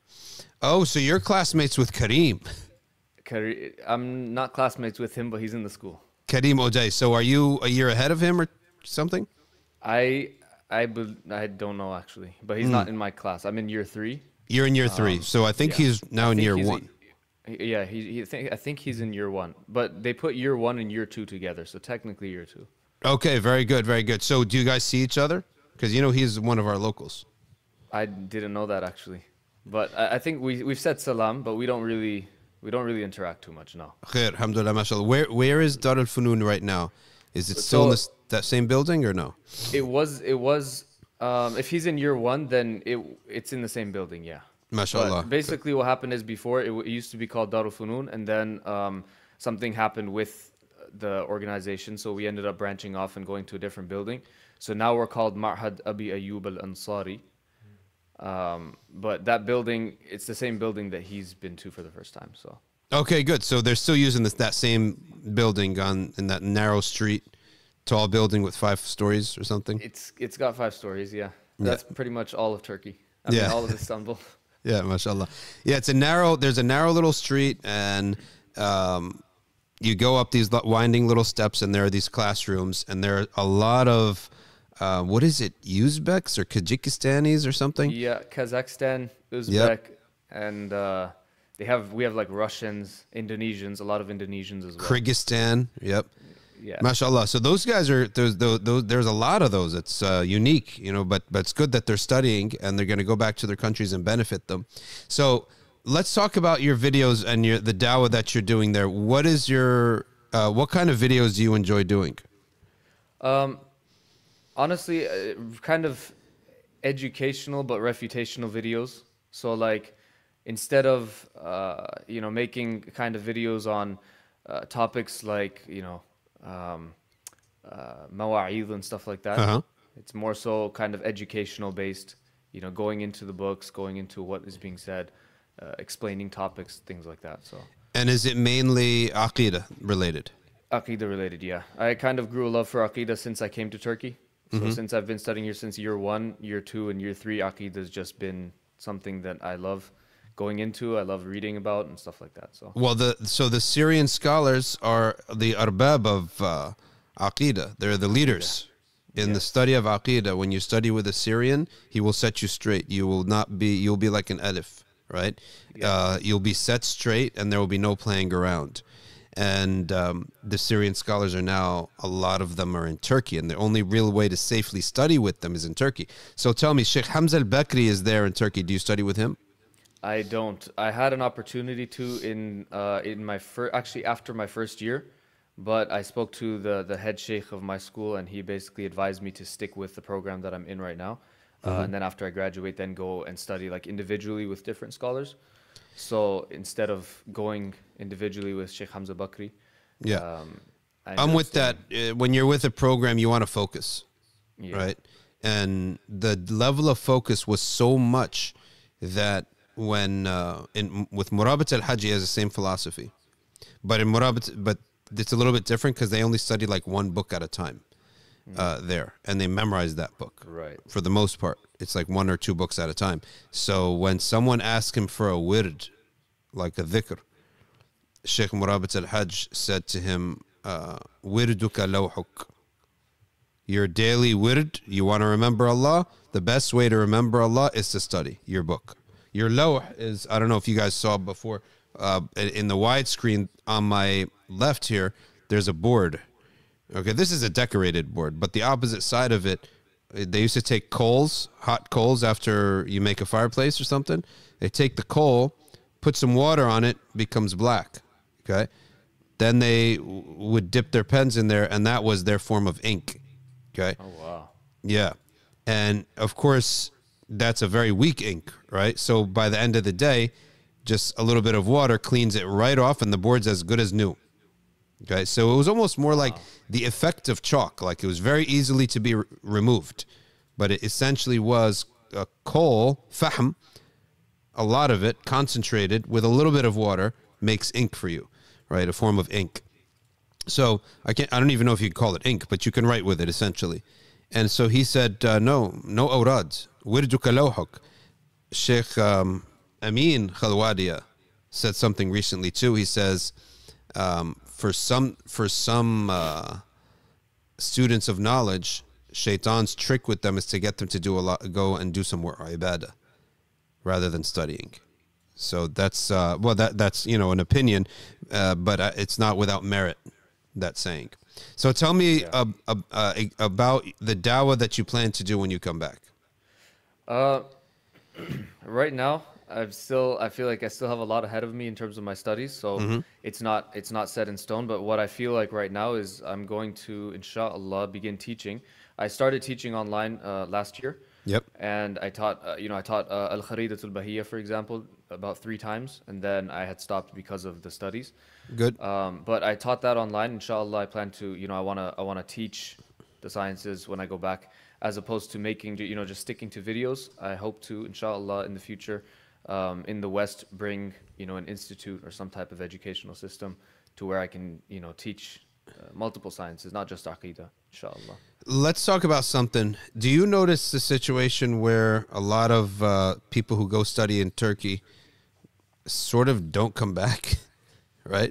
Speaker 1: Oh, so you're classmates with Kareem.
Speaker 2: Kare- I'm not classmates with him, but he's in the school.
Speaker 1: Kareem Ojay. So are you a year ahead of him or something?
Speaker 2: I I bel- I don't know actually, but he's
Speaker 1: Mm.
Speaker 2: not in my class. I'm in year three.
Speaker 1: You're in year three.
Speaker 2: Um,
Speaker 1: so I think
Speaker 2: yeah.
Speaker 1: he's now
Speaker 2: I
Speaker 1: in
Speaker 2: think
Speaker 1: year
Speaker 2: he's
Speaker 1: one.
Speaker 2: A, yeah, he, he think, I think he's in year one, but they put year one and year two together, so technically year two.
Speaker 1: Okay, very good, very good. So do you guys see each other? Because you know he's one of our locals.
Speaker 2: I didn't know that actually, but I, I think we we've said salam, but we don't really we don't really interact too much now.
Speaker 1: Khair, alhamdulillah, mashallah. Where where is Dar al Funun right now? Is it still
Speaker 2: So-
Speaker 1: in this, that same building or no?
Speaker 2: It was it was um, if he's in year one, then it it's in the same building, yeah.
Speaker 1: Mashallah.
Speaker 2: But basically, what happened is before it, w- it used to be called Darul Funun, and then um, something happened with the organization, so we ended up branching off and going to a different building. So now we're called Ma'had Abi Ayyub Al Ansari. Um, but that building, it's the same building that he's been to for the first time. So
Speaker 1: Okay, good. So they're still using this that same building on in that narrow street, tall building with five stories or something.
Speaker 2: it's it's got five stories, yeah. That's pretty much all of Turkey. I mean,
Speaker 1: Yeah.
Speaker 2: all of Istanbul.
Speaker 1: Yeah, mashallah. Yeah, it's a narrow. There's a narrow little street, and um, you go up these lo- winding little steps, and there are these classrooms, and there are a lot of uh, what is it, Uzbeks or Kazakhstanis or something?
Speaker 2: Yeah, Kazakhstan, Uzbek, and uh, they have we have like Russians, Indonesians, a lot of Indonesians as well.
Speaker 1: Kyrgyzstan. Yep.
Speaker 2: Yeah.
Speaker 1: Mashallah. So those guys are there's those, those there's a lot of those. It's uh, unique, you know, but but it's good that they're studying and they're going to go back to their countries and benefit them. So let's talk about your videos and your the dawah that you're doing there. What is your uh, what kind of videos do you enjoy doing?
Speaker 2: Um, honestly, uh, kind of educational but refutational videos. So like, instead of uh, you know making kind of videos on uh, topics like you know um, uh, mawa'id and stuff like that,
Speaker 1: Uh-huh.
Speaker 2: it's more so kind of educational based. You know, going into the books, going into what is being said, uh, explaining topics, things like that. So.
Speaker 1: And is it mainly aqidah related?
Speaker 2: Aqidah related, yeah. I kind of grew a love for Aqidah since I came to Turkey. So since I've been studying here since year one, year two, and year three, Aqidah has just been something that I love going into. I love reading about and stuff like that. So
Speaker 1: Well, the so the Syrian scholars are the arbab of uh, aqidah. They're the leaders in the
Speaker 2: Yes.
Speaker 1: study of aqidah. When you study with a Syrian, he will set you straight. You will not be. You'll be like an alif, right? Uh, you'll be set straight, and there will be no playing around. And um, the Syrian scholars are now, a lot of them are in Turkey, and the only real way to safely study with them is in Turkey. So tell me, Sheikh Hamza al-Bakri is there in Turkey. Do you study with him?
Speaker 2: I don't. I had an opportunity to in uh, in my first, actually after my first year, but I spoke to the the head sheikh of my school, and he basically advised me to stick with the program that I'm in right now, uh, and then after I graduate, then go and study like individually with different scholars. So instead of going individually with Sheikh Hamza Bakri,
Speaker 1: Yeah.
Speaker 2: um, I ended
Speaker 1: I'm
Speaker 2: up
Speaker 1: with that.
Speaker 2: staying-
Speaker 1: Uh, when you're with a program, you want to focus,
Speaker 2: Yeah.
Speaker 1: right? And the level of focus was so much that when uh, in with Murabat al-Hajj, he has the same philosophy, but in Murabat, but it's a little bit different because they only study like one book at a time uh, there, and they memorize that book.
Speaker 2: Right.
Speaker 1: For the most part, it's like one or two books at a time. So when someone asks him for a wird, like a dhikr, Sheikh Murabat al-Hajj said to him, uh, "Wirduka lawhuk." Your daily wird, you want to remember Allah, the best way to remember Allah is to study your book. Your lawh is, I don't know if you guys saw before, uh, in the widescreen on my left here, there's a board. Okay, this is a decorated board, but the opposite side of it, they used to take coals, hot coals after you make a fireplace or something. They take the coal, put some water on it, becomes black. Okay, then they w- would dip their pens in there, and that was their form of ink. Okay,
Speaker 2: Oh wow.
Speaker 1: yeah, and of course that's a very weak ink, right? So by the end of the day, just a little bit of water cleans it right off, and the board's as good as new. Okay, so it was almost more like the effect of chalk, like it was very easily to be re- removed, but it essentially was a coal, fahm, a lot of it concentrated with a little bit of water makes ink for you, right? A form of ink. So I can't, I don't even know if you call it ink, but you can write with it essentially. And so he said, uh, no, no awrad, wirduka lawhuk. Sheikh um, Amin Khalwadia said something recently too. He says, um, for some for some uh, students of knowledge, shaitan's trick with them is to get them to do a lot, go and do some work, ibadah, rather than studying. So that's uh, well, that that's you know an opinion, uh, but uh, it's not without merit. That saying. So tell me
Speaker 2: Yeah.
Speaker 1: uh, uh, uh, about the dawah that you plan to do when you come back.
Speaker 2: Uh, right now, I've still I feel like I still have a lot ahead of me in terms of my studies, so it's not it's not set in stone. But what I feel like right now is I'm going to, inshallah, begin teaching. I started teaching online uh, last year.
Speaker 1: Yep.
Speaker 2: And I taught, uh, you know, I taught uh, Al Kharidatul Bahiyya, for example, about three times, and then I had stopped because of the studies.
Speaker 1: Good.
Speaker 2: Um, but I taught that online. Inshallah, I plan to, you know, I wanna, I wanna teach the sciences when I go back, as opposed to making, you know, just sticking to videos. I hope to, inshallah, in the future, um, in the West, bring, you know, an institute or some type of educational system to where I can, you know, teach uh, multiple sciences, not just Aqidah, inshallah.
Speaker 1: Let's talk about something. Do you notice the situation where a lot of uh, people who go study in Turkey sort of don't come back, right?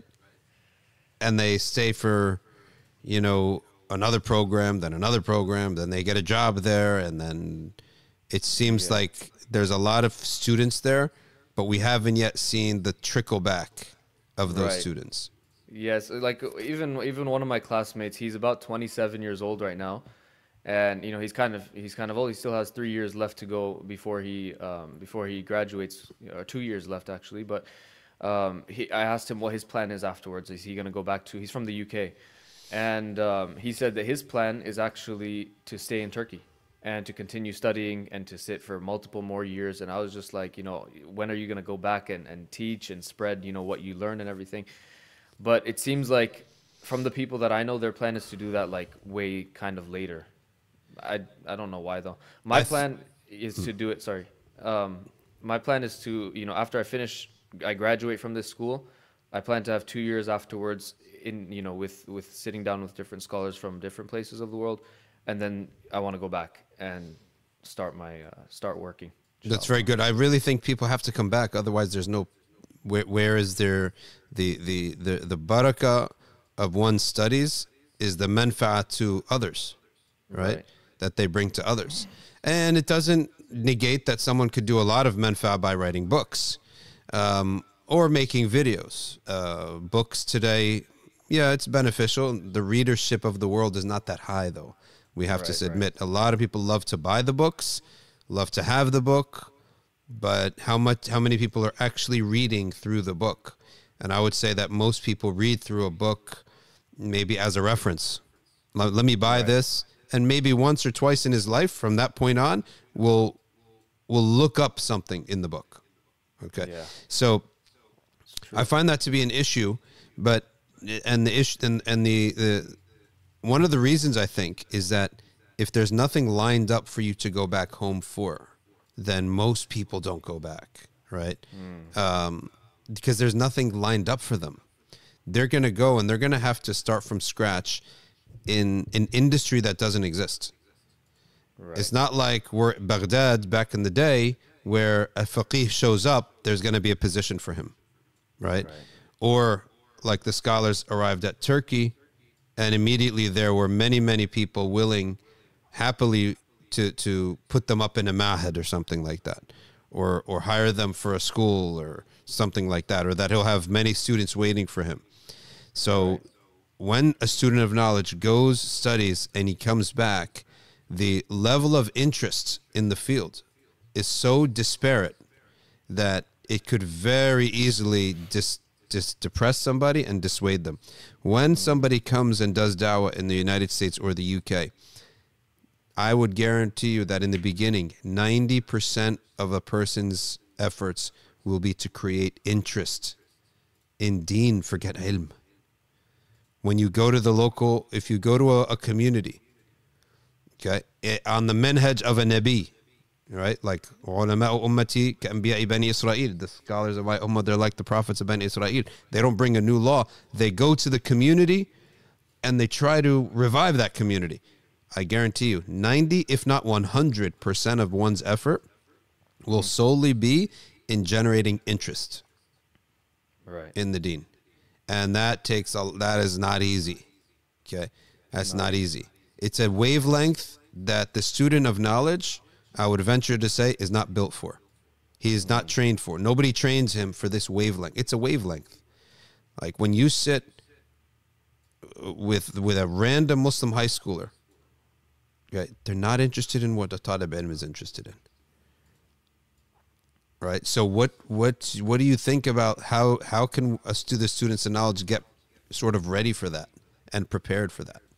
Speaker 1: And they stay for, you know, another program, then another program, then they get a job there, and then it seems
Speaker 2: Yeah.
Speaker 1: like there's a lot of students there, but we haven't yet seen the trickle back of those
Speaker 2: Right.
Speaker 1: students.
Speaker 2: Yes, like even even one of my classmates, he's about twenty-seven years old right now, and you know he's kind of he's kind of old. He still has three years left to go before he um, before he graduates, or two years left actually. But um, he, I asked him what his plan is afterwards. Is he going to go back to? He's from the U K, and um, he said that his plan is actually to stay in Turkey and to continue studying and to sit for multiple more years. And I was just like, you know, when are you going to go back and, and teach and spread, you know, what you learn and everything? But it seems like from the people that I know, their plan is to do that like way kind of later. I I don't know why though. My
Speaker 1: I th-
Speaker 2: plan is to do it. Sorry, um, my plan is to you know after I finish, I graduate from this school. I plan to have two years afterwards in you know with with sitting down with different scholars from different places of the world, and then I want to go back and start my uh, start working.
Speaker 1: That's very good. I really think people have to come back. Otherwise, there's no. Where, where is there the the the the barakah of one's studies is the manfaat to others, right?
Speaker 2: Right.
Speaker 1: That they bring to others, and it doesn't negate that someone could do a lot of manfaat by writing books, um, or making videos. Uh, books today, yeah, it's beneficial. The readership of the world is not that high, though. We have
Speaker 2: Right,
Speaker 1: to
Speaker 2: right.
Speaker 1: admit, a lot of people love to buy the books, love to have the book, but how much, how many people are actually reading through the book? And I would say that most people read through a book maybe as a reference. Let, let me buy
Speaker 2: Right.
Speaker 1: this, and maybe once or twice in his life, from that point on, will will look up something in the book. Okay,
Speaker 2: Yeah.
Speaker 1: so
Speaker 2: true.
Speaker 1: I find that to be an issue, but and the issue and, and the, the one of the reasons I think is that if there's nothing lined up for you to go back home for, then most people don't go back, right? Um, because there's nothing lined up for them. They're going to go and they're going to have to start from scratch in an industry that doesn't exist.
Speaker 2: Right.
Speaker 1: It's not like we're at Baghdad back in the day where a faqih shows up, there's going to be a position for him, right?
Speaker 2: Right.
Speaker 1: Or like the scholars arrived at Turkey, and immediately there were many, many people willing happily to, to put them up in a ma'had or something like that, or, or hire them for a school or something like that, or that he'll have many students waiting for him. So when a student of knowledge goes, studies, and he comes back, the level of interest in the field is so disparate that it could very easily dis, dis, depress somebody and dissuade them. When somebody comes and does dawah in the United States or the U K, I would guarantee you that in the beginning, ninety percent of a person's efforts will be to create interest in deen, forget ilm. When you go to the local, if you go to a, a community, okay, eh, on the manhaj of a nabi, right? Like ulama ummati ka'anbiya'i bani Israel. The scholars of my ummah, they're like the prophets of Bani Israel. They don't bring a new law. They go to the community and they try to revive that community. I guarantee you, ninety, if not one hundred percent of one's effort will solely be in generating interest
Speaker 2: Right.
Speaker 1: in the deen. And that takes a, that is not easy. Okay. That's not easy. It's a wavelength that the student of knowledge, I would venture to say, is not built for. He is not trained for. Nobody trains him for this wavelength. It's a wavelength. Like when you sit with with a random Muslim high schooler, okay, they're not interested in what the talib ilm is interested in. Right. So what what what do you think about how how can us do the students of knowledge get sort of ready for that and prepared for that?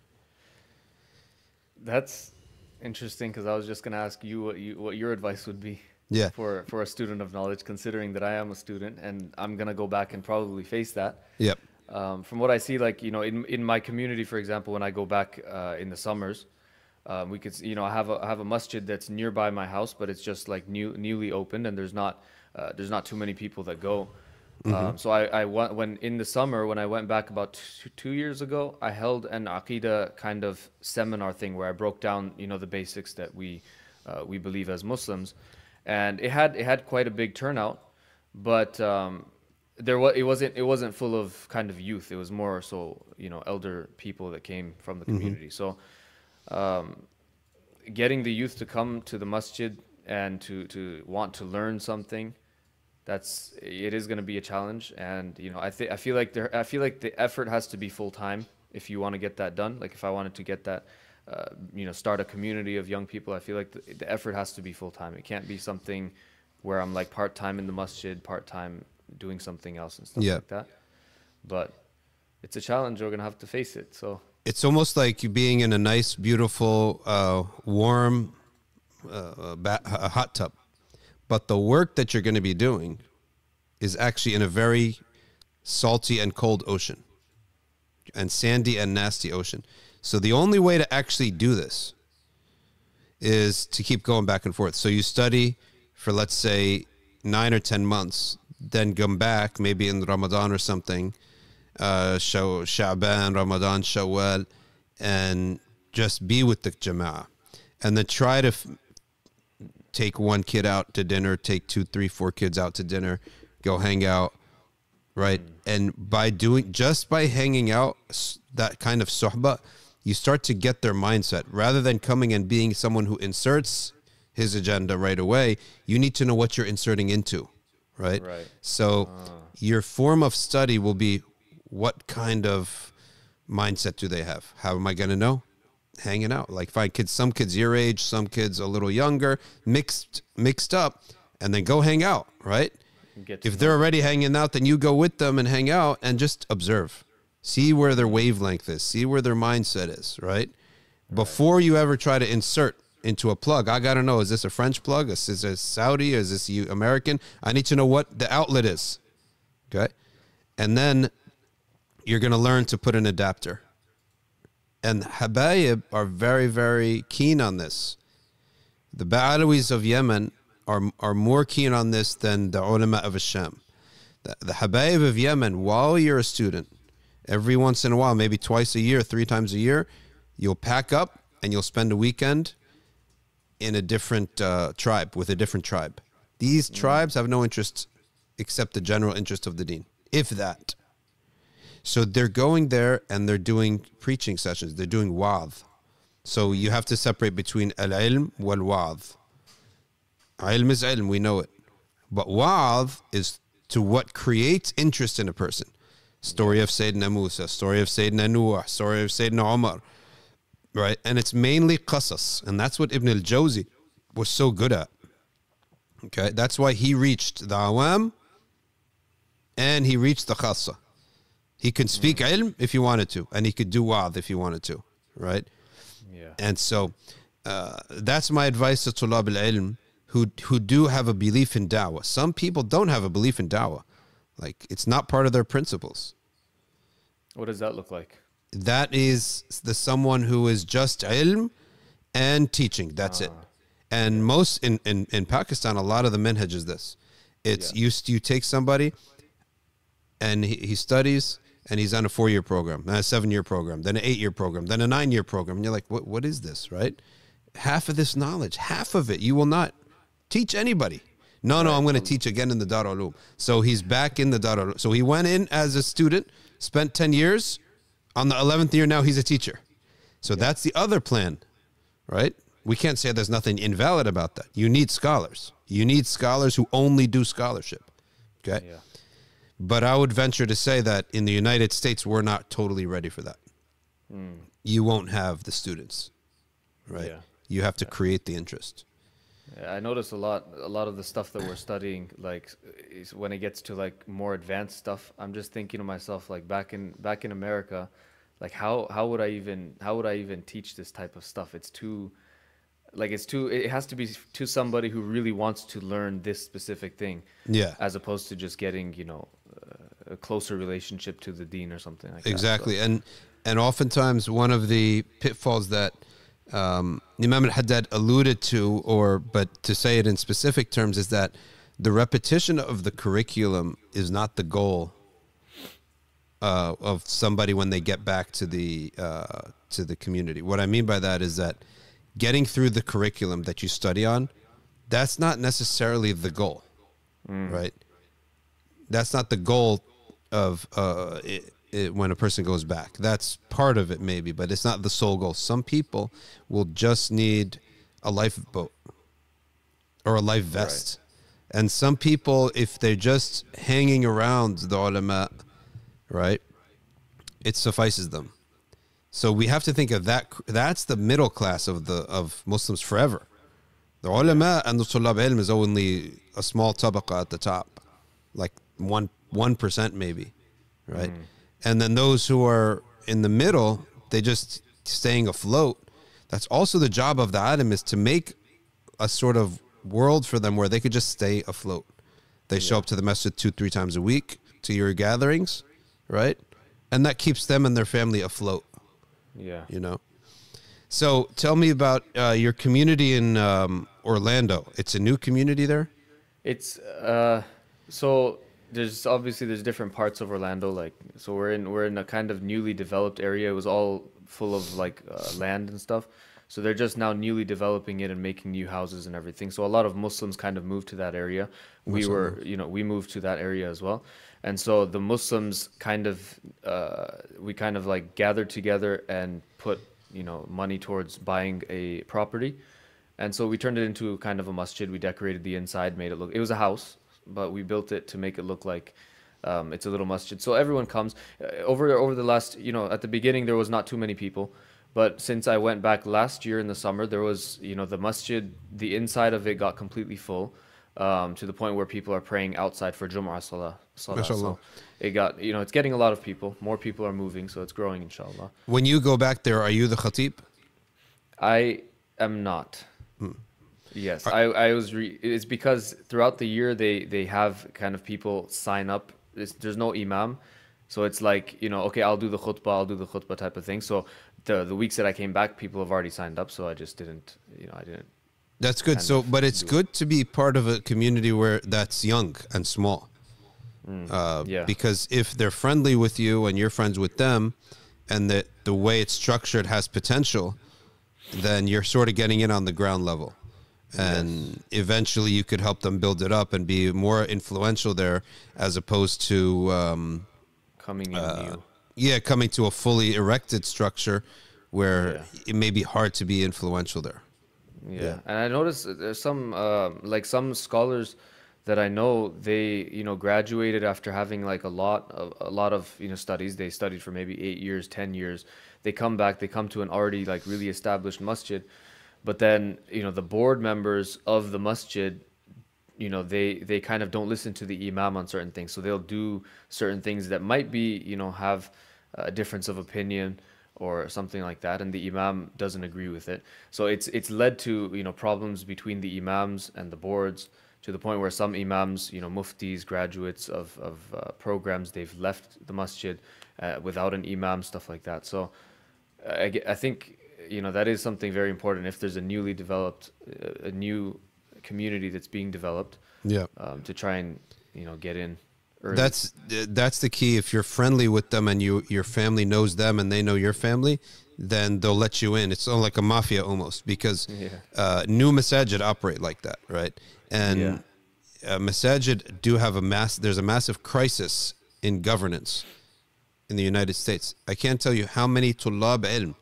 Speaker 2: That's interesting because I was just gonna ask you what you what your advice would be.
Speaker 1: Yeah.
Speaker 2: For for a student of knowledge, considering that I am a student and I'm gonna go back and probably face that.
Speaker 1: Yep.
Speaker 2: Um, from what I see, like you know, in in my community, for example, when I go back uh, in the summers, um, we could, s- you know, I have a I have a masjid that's nearby my house, but it's just like new newly opened, and there's not uh, there's not too many people that go. Um, so I I went when in the summer when I went back about two, two years ago, I held an Aqidah kind of seminar thing where I broke down, you know, the basics that we uh, we believe as Muslims, and it had it had quite a big turnout, but um, there was it wasn't it wasn't full of kind of youth. It was more so, you know, elder people that came from the community. So um, getting the youth to come to the masjid and to to want to learn something, that's it is going to be a challenge. And you know, I think I feel like there I feel like the effort has to be full time if you want to get that done. Like if I wanted to get that, uh, you know, start a community of young people, I feel like the, the effort has to be full time. It can't be something where I'm like part time in the masjid, part time doing something else and stuff
Speaker 1: Yeah.
Speaker 2: like that. But it's a challenge. We're gonna have to face it. So
Speaker 1: It's almost like you being in a nice, beautiful, uh, warm, uh, ba- a hot tub. But the work that you're going to be doing is actually in a very salty and cold ocean and sandy and nasty ocean. So the only way to actually do this is to keep going back and forth. So you study for, let's say, nine or ten months, then come back maybe in Ramadan or something, uh, Shaw- Sha'ban, Ramadan, Shawwal, and just be with the Jama'ah. And then try to f- take one kid out to dinner, take two, three, four kids out to dinner, go hang out, right? And by doing, just by hanging out, s- that kind of suhbah, you start to get their mindset. Rather than coming and being someone who inserts his agenda right away, you need to know what you're inserting into, right?
Speaker 2: Right.
Speaker 1: So your form of study will be, what kind of mindset do they have? How am I going to know? Hanging out, like find kids, some kids your age, some kids a little younger, mixed mixed up, and then go hang out, right?
Speaker 2: Get to
Speaker 1: If
Speaker 2: know
Speaker 1: they're already hanging out, then you go with them and hang out and just observe. See where their wavelength is, see where their mindset is, right? Before you ever try to insert into a plug, I got to know, is this a French plug? Is this a Saudi? Is this you American? I need to know what the outlet is, okay? And then you're going to learn to put an adapter. And Habayib are very, very keen on this. The Ba'alawis of Yemen are are more keen on this than the ulama of Asham. The, the Habayib of Yemen, while you're a student, every once in a while, maybe twice a year, three times a year, you'll pack up and you'll spend a weekend in a different uh, tribe, with a different tribe. These tribes have no interest except the general interest of the deen, if that. So they're going there and they're doing preaching sessions. They're doing wa'adh. So you have to separate between al-ilm wal-wa'adh. Ilm is ilm, we know it. But wa'adh is to what creates interest in a person. Story of Sayyidina Musa, story of Sayyidina Nuh, story of Sayyidina Umar. Right? And it's mainly qasas. And that's what Ibn al-Jawzi was so good at. Okay? That's why he reached the awam and he reached the khassa. He could speak ilm if he wanted to, and he could do wa'adh if he wanted to, right?
Speaker 2: Yeah.
Speaker 1: And so uh, that's my advice to tulab al-ilm who, who do have a belief in da'wah. Some people don't have a belief in da'wah. Like, it's not part of their principles.
Speaker 2: What does that look like?
Speaker 1: That is the someone who is just ilm and teaching. That's it. And most, in, in, in Pakistan, a lot of the minhaj is this. It's
Speaker 2: Yeah.
Speaker 1: you, you take somebody and he, he studies, and he's on a four-year program, then a seven-year program, then an eight-year program, then a nine-year program. And you're like, what? What is this, right? Half of this knowledge, half of it, you will not teach anybody. No, no, I'm going to teach again in the Dar Ulum. So he's back in the Dar Ulum. So he went in as a student, spent ten years. On the eleventh year, now he's a teacher. So that's the other plan, right? We can't say there's nothing invalid about that. You need scholars. You need scholars who only do scholarship, okay?
Speaker 2: Yeah.
Speaker 1: But I would venture to say that in the United States, we're not totally ready for that.
Speaker 2: Mm.
Speaker 1: You won't have the students, right?
Speaker 2: Yeah.
Speaker 1: You have to create the interest.
Speaker 2: Yeah, I notice a lot a lot of the stuff that we're studying, like, is when it gets to like more advanced stuff, I'm just thinking to myself, like, back in back in America, like how how would I even how would I even teach this type of stuff? It's too like it's too it has to be to somebody who really wants to learn this specific thing,
Speaker 1: Yeah,
Speaker 2: as opposed to just getting, you know, uh, a closer relationship to the deen or something like
Speaker 1: exactly.
Speaker 2: that. So,
Speaker 1: And and oftentimes one of the pitfalls that um, Imam al-Haddad alluded to, or but to say it in specific terms, is that the repetition of the curriculum is not the goal uh, of somebody when they get back to the uh, to the community. What I mean by that is that getting through the curriculum that you study on, that's not necessarily the goal, right? That's not the goal of uh, it, it, when a person goes back. That's part of it maybe, but it's not the sole goal. Some people will just need a lifeboat or a life vest. And some people, if they're just hanging around the ulama, right, it suffices them. So we have to think of that. That's the middle class of the of Muslims forever. The ulama and the tulab ilm is only a small tabaqa at the top, like one one percent maybe, right? Mm. And then those who are in the middle, they just staying afloat. That's also the job of the alim, is to make a sort of world for them where they could just stay afloat. They show yeah. up to the masjid two, three times a week to your gatherings, right? And that keeps them and their family afloat.
Speaker 2: Yeah.
Speaker 1: You know? So tell me about uh, your community in um, Orlando. It's a new community there?
Speaker 2: It's, uh, so there's obviously there's different parts of Orlando. Like, so we're in, we're in a kind of newly developed area. It was all full of like uh, land and stuff. So they're just now newly developing it and making new houses and everything. So a lot of Muslims kind of moved to that area. We were, you know, we moved to that area as well. And so the Muslims kind of, uh, we kind of like gathered together and put, you know, money towards buying a property. And so we turned it into kind of a masjid. We decorated the inside, made it look, it was a house, but we built it to make it look like um, it's a little masjid. So everyone comes. Uh, over over the last, you know, at the beginning there was not too many people, but since I went back last year in the summer, there was, you know, the masjid, the inside of it got completely full, um, to the point where people are praying outside for Jum'ah Salah. Salah. So it got, you know, it's getting a lot of people. More people are moving, so it's growing, inshallah.
Speaker 1: When you go back there, are you the khatib?
Speaker 2: I am not. Yes, I, I was. Re- it's because throughout the year they they have kind of people sign up. It's, there's no imam, so it's like, you know, okay, I'll do the khutbah, I'll do the khutbah type of thing. So the the weeks that I came back, people have already signed up. So I just didn't, you know, I didn't.
Speaker 1: That's good. So, but it's good to be part of a community where that's young and small.
Speaker 2: Mm,
Speaker 1: uh,
Speaker 2: yeah.
Speaker 1: Because if they're friendly with you and you're friends with them, and that the way it's structured has potential, then you're sort of getting in on the ground level. And yes. eventually you could help them build it up and be more influential there, as opposed to um,
Speaker 2: coming in
Speaker 1: uh,
Speaker 2: new.
Speaker 1: Yeah, coming to a fully erected structure where
Speaker 2: Yeah.
Speaker 1: it may be hard to be influential there.
Speaker 2: Yeah.
Speaker 1: Yeah.
Speaker 2: And I noticed that there's some uh, like some scholars that I know, they, you know, graduated after having like a lot of a lot of, you know, studies. They studied for maybe eight years, ten years. They come back, they come to an already like really established masjid. But then, you know, the board members of the masjid, you know, they, they kind of don't listen to the imam on certain things. So they'll do certain things that might be, you know, have a difference of opinion or something like that, and the imam doesn't agree with it. So it's it's led to, you know, problems between the imams and the boards, to the point where some imams, you know, muftis, graduates of, of uh, programs, they've left the masjid uh, without an imam, stuff like that. So uh, I, ge- I think, you know, that is something very important. If there's a newly developed, uh, a new community that's being developed,
Speaker 1: Yeah.
Speaker 2: um, to try and, you know, get in early.
Speaker 1: That's that's the key. If you're friendly with them and you your family knows them and they know your family, then they'll let you in. It's like a mafia almost, because
Speaker 2: Yeah.
Speaker 1: uh, new masajid operate like that, right? And
Speaker 2: Yeah.
Speaker 1: uh, masajid do have a mass. There's a massive crisis in governance in the United States. I can't tell you how many tulab ilm,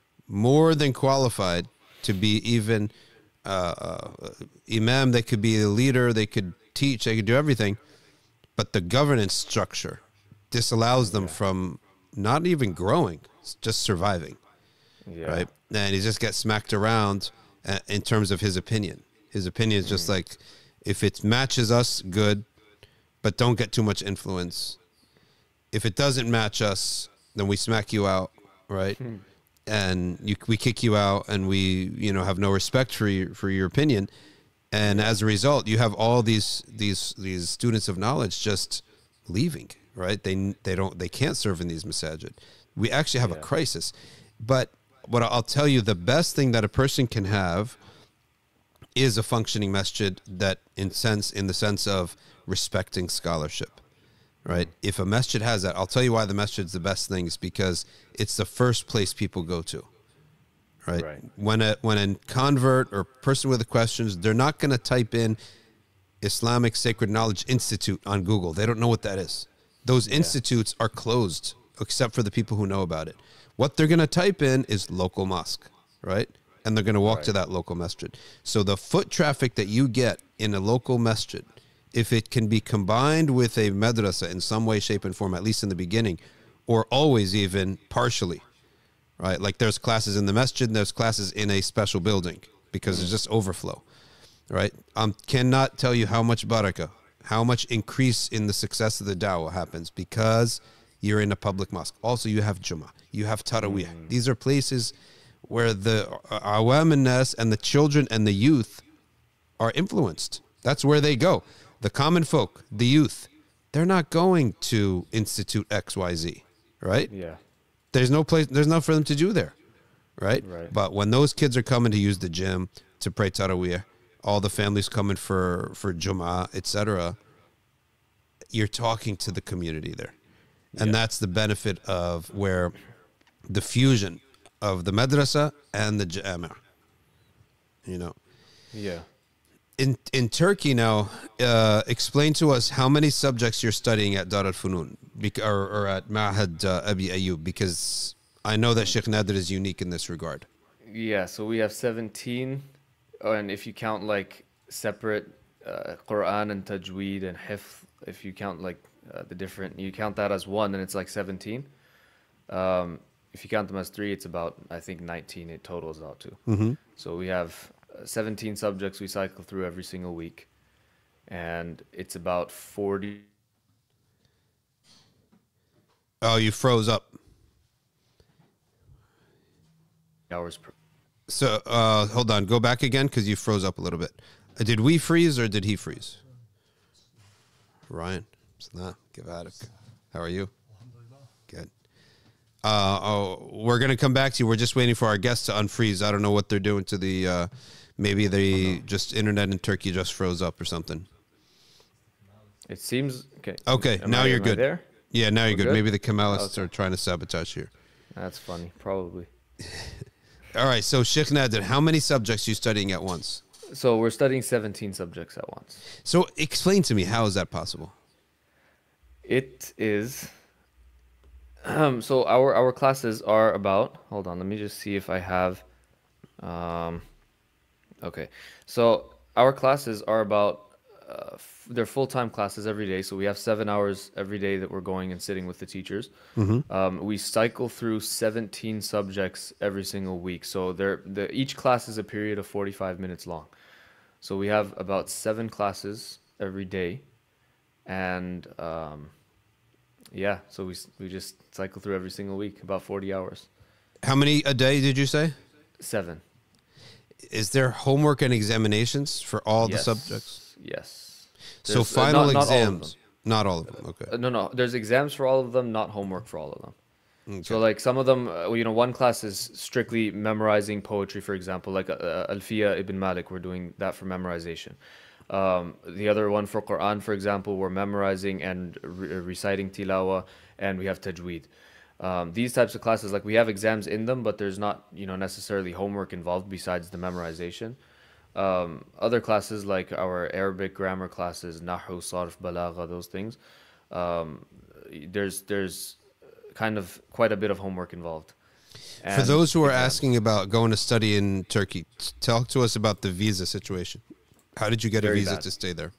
Speaker 1: more than qualified to be even uh, uh, imam. They could be a leader. They could teach. They could do everything. But the governance structure disallows them from not even growing, just surviving,
Speaker 2: Yeah.
Speaker 1: right? And he just gets smacked around uh, in terms of his opinion. His opinion is just like, if it matches us, good, but don't get too much influence. If it doesn't match us, then we smack you out, right? And you, we kick you out, and we, you know, have no respect for your, for your opinion. And as a result, you have all these these these students of knowledge just leaving, right? They they don't they can't serve in these masajid. We actually have
Speaker 2: Yeah.
Speaker 1: a crisis. But what I'll tell you, the best thing that a person can have is a functioning masjid that, in sense, in the sense of respecting scholarship, right? If a masjid has that, I'll tell you why the masjid's the best thing, is because it's the first place people go to. Right?
Speaker 2: Right.
Speaker 1: When a when a convert or person with questions, they're not going to type in Islamic Sacred Knowledge Institute on Google. They don't know what that is. Those institutes are closed except for the people who know about it. What they're going to type in is local mosque, right? And they're going to walk to
Speaker 2: Right.
Speaker 1: that local masjid. So the foot traffic that you get in a local masjid, if it can be combined with a madrasa in some way, shape, and form, at least in the beginning, or always even partially, right? Like there's classes in the masjid and there's classes in a special building, because there's just overflow, right? I um, cannot tell you how much barakah, how much increase in the success of the da'wah happens because you're in a public mosque. Also, you have Jummah, you have Taraweeh.
Speaker 2: Mm.
Speaker 1: These are places where the awam and nas and the children and the youth are influenced. That's where they go. The common folk, the youth, they're not going to Institute X Y Z, right?
Speaker 2: Yeah.
Speaker 1: There's no place, there's nothing for them to do there, right?
Speaker 2: Right.
Speaker 1: But when those kids are coming to use the gym, to pray Taraweeh, all the families coming for, for Jummah, et cetera, you're talking to the community there. And
Speaker 2: Yeah.
Speaker 1: that's the benefit of where the fusion of the madrasa and the jama', You know.
Speaker 2: Yeah.
Speaker 1: In in Turkey now, uh, explain to us how many subjects you're studying at Dar al Funun bec- or, or at Ma'had uh, Abi Ayyub, because I know that Sheikh Nader is unique in this regard.
Speaker 2: Yeah, so we have seventeen, and if you count like separate uh, Quran and Tajweed and Hifz, if you count like uh, the different, you count that as one, then it's like seventeen. Um, if you count them as three, it's about, I think, nineteen it totals out to.
Speaker 1: Mm-hmm.
Speaker 2: So we have uh, seventeen subjects we cycle through every single week, and it's about forty
Speaker 1: Oh, you froze up.
Speaker 2: hours per.
Speaker 1: So uh, hold on, go back again because you froze up a little bit. Uh, did we freeze or did he freeze? Ryan, Sana, Givadik. How are you? Good. Uh, oh, we're gonna come back to you. We're just waiting for our guests to unfreeze. I don't know what they're doing to the. Uh, maybe the just internet in Turkey just froze up or something.
Speaker 2: It seems okay.
Speaker 1: Okay,
Speaker 2: Am
Speaker 1: now
Speaker 2: I-
Speaker 1: you're
Speaker 2: am I
Speaker 1: good.
Speaker 2: there?
Speaker 1: Yeah, now you're
Speaker 2: We're
Speaker 1: good.
Speaker 2: good?
Speaker 1: Maybe the Kamalists
Speaker 2: Okay.
Speaker 1: are trying to sabotage here.
Speaker 2: That's funny, probably.
Speaker 1: All right, so Sheikh Nader, how many subjects are you studying at once?
Speaker 2: So we're studying seventeen subjects at once.
Speaker 1: So explain to me, how is that possible?
Speaker 2: It is. Um, so our our classes are about. Hold on, let me just see if I have. Um, okay, so our classes are about. Uh, f- they're full time classes every day. So we have seven hours every day that we're going and sitting with the teachers. Um, we cycle through seventeen subjects every single week. So they're the each class is a period of forty five minutes long. So we have about seven classes every day, and um, yeah, so we s- we just cycle through every single week, about forty hours.
Speaker 1: How many a day did you say?
Speaker 2: Seven.
Speaker 1: Is there homework and examinations for all the
Speaker 2: Yes.
Speaker 1: subjects?
Speaker 2: Yes.
Speaker 1: So
Speaker 2: There's, uh,
Speaker 1: final
Speaker 2: not- not all of
Speaker 1: exams,
Speaker 2: them.
Speaker 1: not all of them. Okay.
Speaker 2: Uh, no, no. There's exams for all of them, not homework for all of them.
Speaker 1: Okay.
Speaker 2: So like some of them, uh, you know, one class is strictly memorizing poetry, for example, like uh, uh, Alfiya ibn Malik. We're doing that for memorization. Um, the other one for Quran, for example, we're memorizing and re- uh, reciting tilawa, and we have tajweed. Um, these types of classes, like we have exams in them, but there's not, you know, necessarily homework involved besides the memorization. Um, other classes like our Arabic grammar classes, Nahu, Sarf, Balagha, those things, um, there's there's kind of quite a bit of homework involved.
Speaker 1: For
Speaker 2: And
Speaker 1: those who are
Speaker 2: exams.
Speaker 1: asking about going to study in Turkey, t- talk to us about the visa situation. How did you get a
Speaker 2: Very
Speaker 1: visa
Speaker 2: bad.
Speaker 1: to stay there?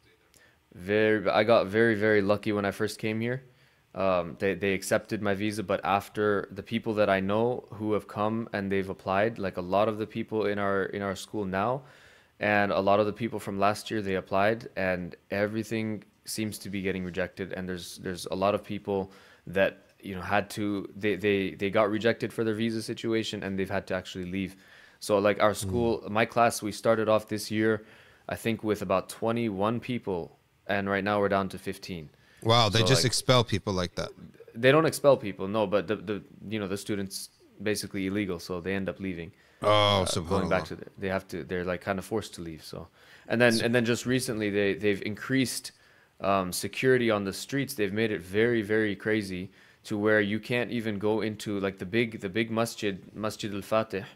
Speaker 2: Very, I got very, very lucky when I first came here. Um, they they accepted my visa, but after the people that I know who have come and they've applied, like a lot of the people in our in our school now, and a lot of the people from last year, they applied, and everything seems to be getting rejected. And there's there's a lot of people that you know had to they they they got rejected for their visa situation, and they've had to actually leave. So like our school, my class, we started off this year, I think with about twenty-one people, and right now we're down to fifteen.
Speaker 1: Wow, they
Speaker 2: So,
Speaker 1: just
Speaker 2: like-
Speaker 1: expel people like that.
Speaker 2: They don't expel people, no, but the, the you know the students basically illegal, so they end up leaving,
Speaker 1: Oh,
Speaker 2: uh, going back
Speaker 1: subhanallah.
Speaker 2: to the, they have to they're like kind of forced to leave. So, and then and then just recently they they've increased um, security on the streets. They've made it very very crazy to where you can't even go into like the big the big masjid Masjid Al Fatih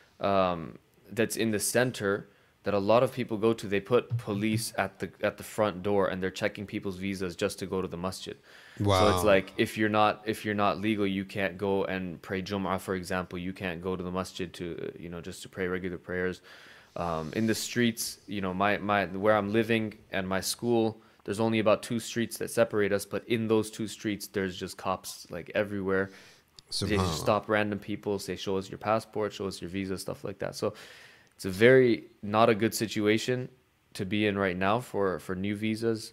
Speaker 2: um, that's in the center that a lot of people go to. They put police at the at the front door, and they're checking people's visas just to go to the masjid. So
Speaker 1: Wow.
Speaker 2: it's like if you're not if you're not legal, you can't go and pray Jum'ah, for example. You can't go to the masjid to uh, you know just to pray regular prayers. Um, in the streets, you know, my my where I'm living and my school, there's only about two streets that separate us, but in those two streets, there's just cops like everywhere. They just
Speaker 1: Subhanallah.
Speaker 2: stop random people, say, show us your passport, show us your visa, stuff like that. So it's a very not a good situation to be in right now for, for new visas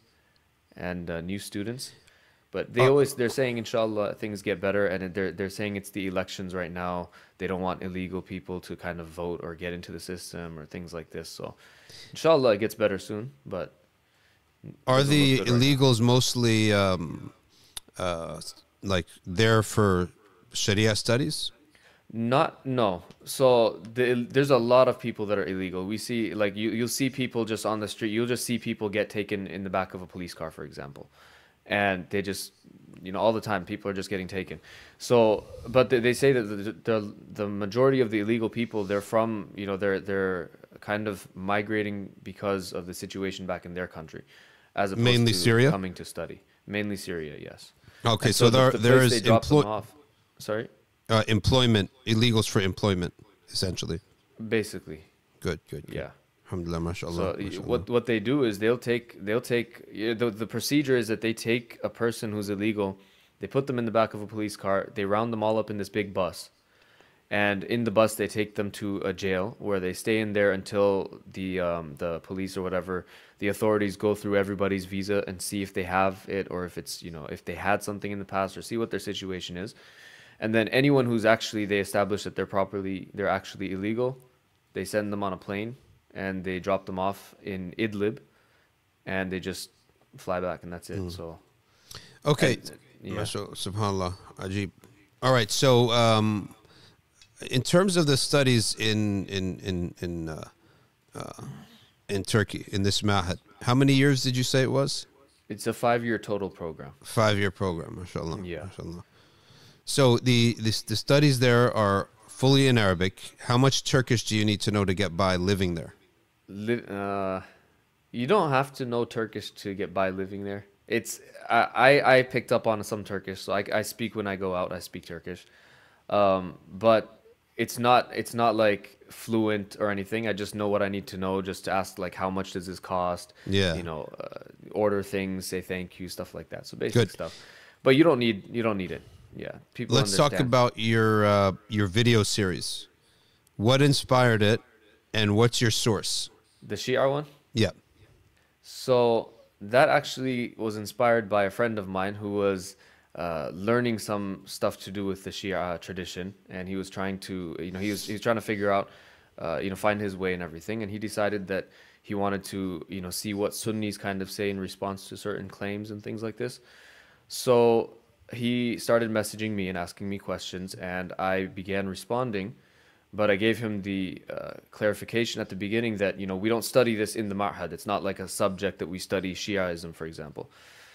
Speaker 2: and uh, new students. But they
Speaker 1: Uh,
Speaker 2: always, they're saying, inshallah, things get better. And they're, they're saying it's the elections right now. They don't want illegal people to kind of vote or get into the system or things like this. So inshallah, it gets better soon. But
Speaker 1: Are
Speaker 2: doesn't
Speaker 1: the
Speaker 2: look good right now.
Speaker 1: illegals mostly um, uh, like there for Sharia studies?
Speaker 2: Not no. So the, there's a lot of people that are illegal. We see like you you'll see people just on the street. You'll just see people get taken in the back of a police car, for example, and they just you know all the time people are just getting taken. So, but they, they say that the, the the majority of the illegal people they're from you know they're they're kind of migrating because of the situation back in their country, as opposed
Speaker 1: Mainly
Speaker 2: to
Speaker 1: Syria?
Speaker 2: coming to study. Mainly Syria, yes.
Speaker 1: Okay,
Speaker 2: And
Speaker 1: so,
Speaker 2: the,
Speaker 1: there
Speaker 2: the
Speaker 1: there
Speaker 2: place
Speaker 1: is
Speaker 2: they dropped them
Speaker 1: employ,
Speaker 2: off. Sorry,
Speaker 1: uh, employment illegals for employment, essentially.
Speaker 2: basically,
Speaker 1: Good, good, good.
Speaker 2: yeah.
Speaker 1: Alhamdulillah, mashallah.
Speaker 2: So y-
Speaker 1: mashallah.
Speaker 2: what what they do is they'll take they'll take yeah, the the procedure is that they take a person who's illegal, they put them in the back of a police car, they round them all up in this big bus, and in the bus they take them to a jail where they stay in there until the um, the police or whatever, the authorities go through everybody's visa and see if they have it, or if it's, you know, if they had something in the past, or see what their situation is. And then anyone who's actually, they establish that they're properly they're actually illegal, they send them on a plane and they drop them off in Idlib, and they just fly back, and that's it. So
Speaker 1: Okay,
Speaker 2: and, uh, yeah.
Speaker 1: Mashallah, subhanallah, ajib. All right, so um, in terms of the studies in in in in uh, uh, in Turkey in this Mahad, how many years did you say it was?
Speaker 2: It's a five-year total program.
Speaker 1: Five year program, mashallah.
Speaker 2: Yeah.
Speaker 1: Mashallah. So the, the the studies there are fully in Arabic. How much Turkish do you need to know to get by living there?
Speaker 2: Li- uh, you don't have to know Turkish to get by living there. It's I, I I picked up on some Turkish, so I, I speak when I go out. I speak Turkish, um, but it's not it's not like fluent or anything. I just know what I need to know, just to ask like how much does this cost.
Speaker 1: Yeah.
Speaker 2: You know, uh, order things, say thank you, stuff like that. So basic
Speaker 1: Good.
Speaker 2: stuff, but you don't need you don't need it. Yeah, people.
Speaker 1: Let's talk
Speaker 2: understand.
Speaker 1: about your uh, your video series. What inspired it, and what's your source?
Speaker 2: the Shia one.
Speaker 1: Yeah.
Speaker 2: So that actually was inspired by a friend of mine who was uh, learning some stuff to do with the Shia tradition, and he was trying to, you know, he was he was trying to figure out, uh, you know, find his way and everything, and he decided that he wanted to, you know, see what Sunnis kind of say in response to certain claims and things like this. So he started messaging me and asking me questions, and I began responding. But I gave him the uh, clarification at the beginning that, you know, we don't study this in the Ma'had. It's not like a subject that we study Shiaism, for example.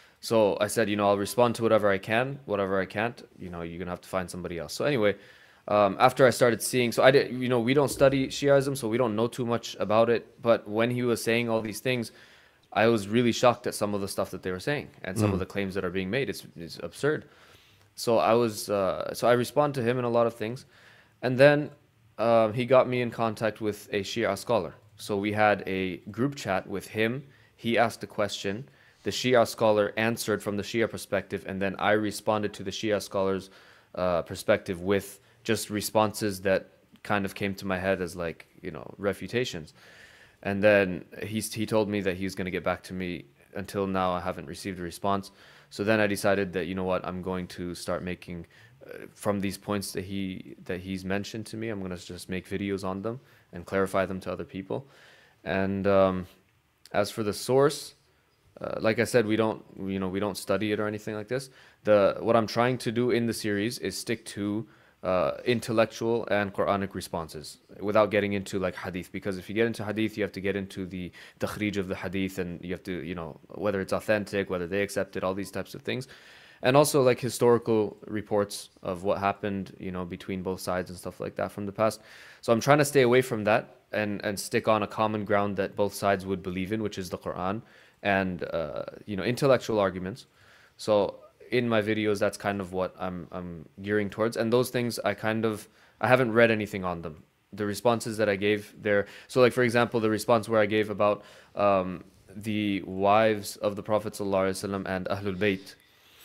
Speaker 2: So I said, you know, I'll respond to whatever I can, whatever I can't, you know, you're going to have to find somebody else. So anyway, um, after I started seeing, so I did, you know, we don't study Shiaism, so we don't know too much about it. But when he was saying all these things, I was really shocked at some of the stuff that they were saying and some of the claims that are being made. It's, it's absurd. So I was, uh, so I respond to him in a lot of things. And then um, he got me in contact with a Shia scholar. So we had a group chat with him. He asked a question. The Shia scholar answered from the Shia perspective, and then I responded to the Shia scholar's uh, perspective with just responses that kind of came to my head as like, you know, refutations. And then he, he told me that he's going to get back to me. Until now, I haven't received a response. So then I decided that, you know what, I'm going to start making, uh, from these points that he that he's mentioned to me, I'm going to just make videos on them and clarify them to other people. And um, as for the source, uh, like I said, we don't, you know, we don't study it or anything like this. The what I'm trying to do in the series is stick to uh, intellectual and Quranic responses without getting into like hadith, because if you get into hadith, you have to get into the takhrij of the hadith, and you have to, you know, whether it's authentic, whether they accept it, all these types of things. And also like historical reports of what happened, you know, between both sides and stuff like that from the past. So I'm trying to stay away from that and, and stick on a common ground that both sides would believe in, which is the Quran and, uh, you know, intellectual arguments. So in my videos, that's kind of what I'm, I'm gearing towards. And those things I kind of, I haven't read anything on them. The responses that I gave there. So like, for example, the response where I gave about um, the wives of the Prophet ﷺ and Ahlul Bayt.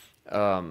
Speaker 2: Um,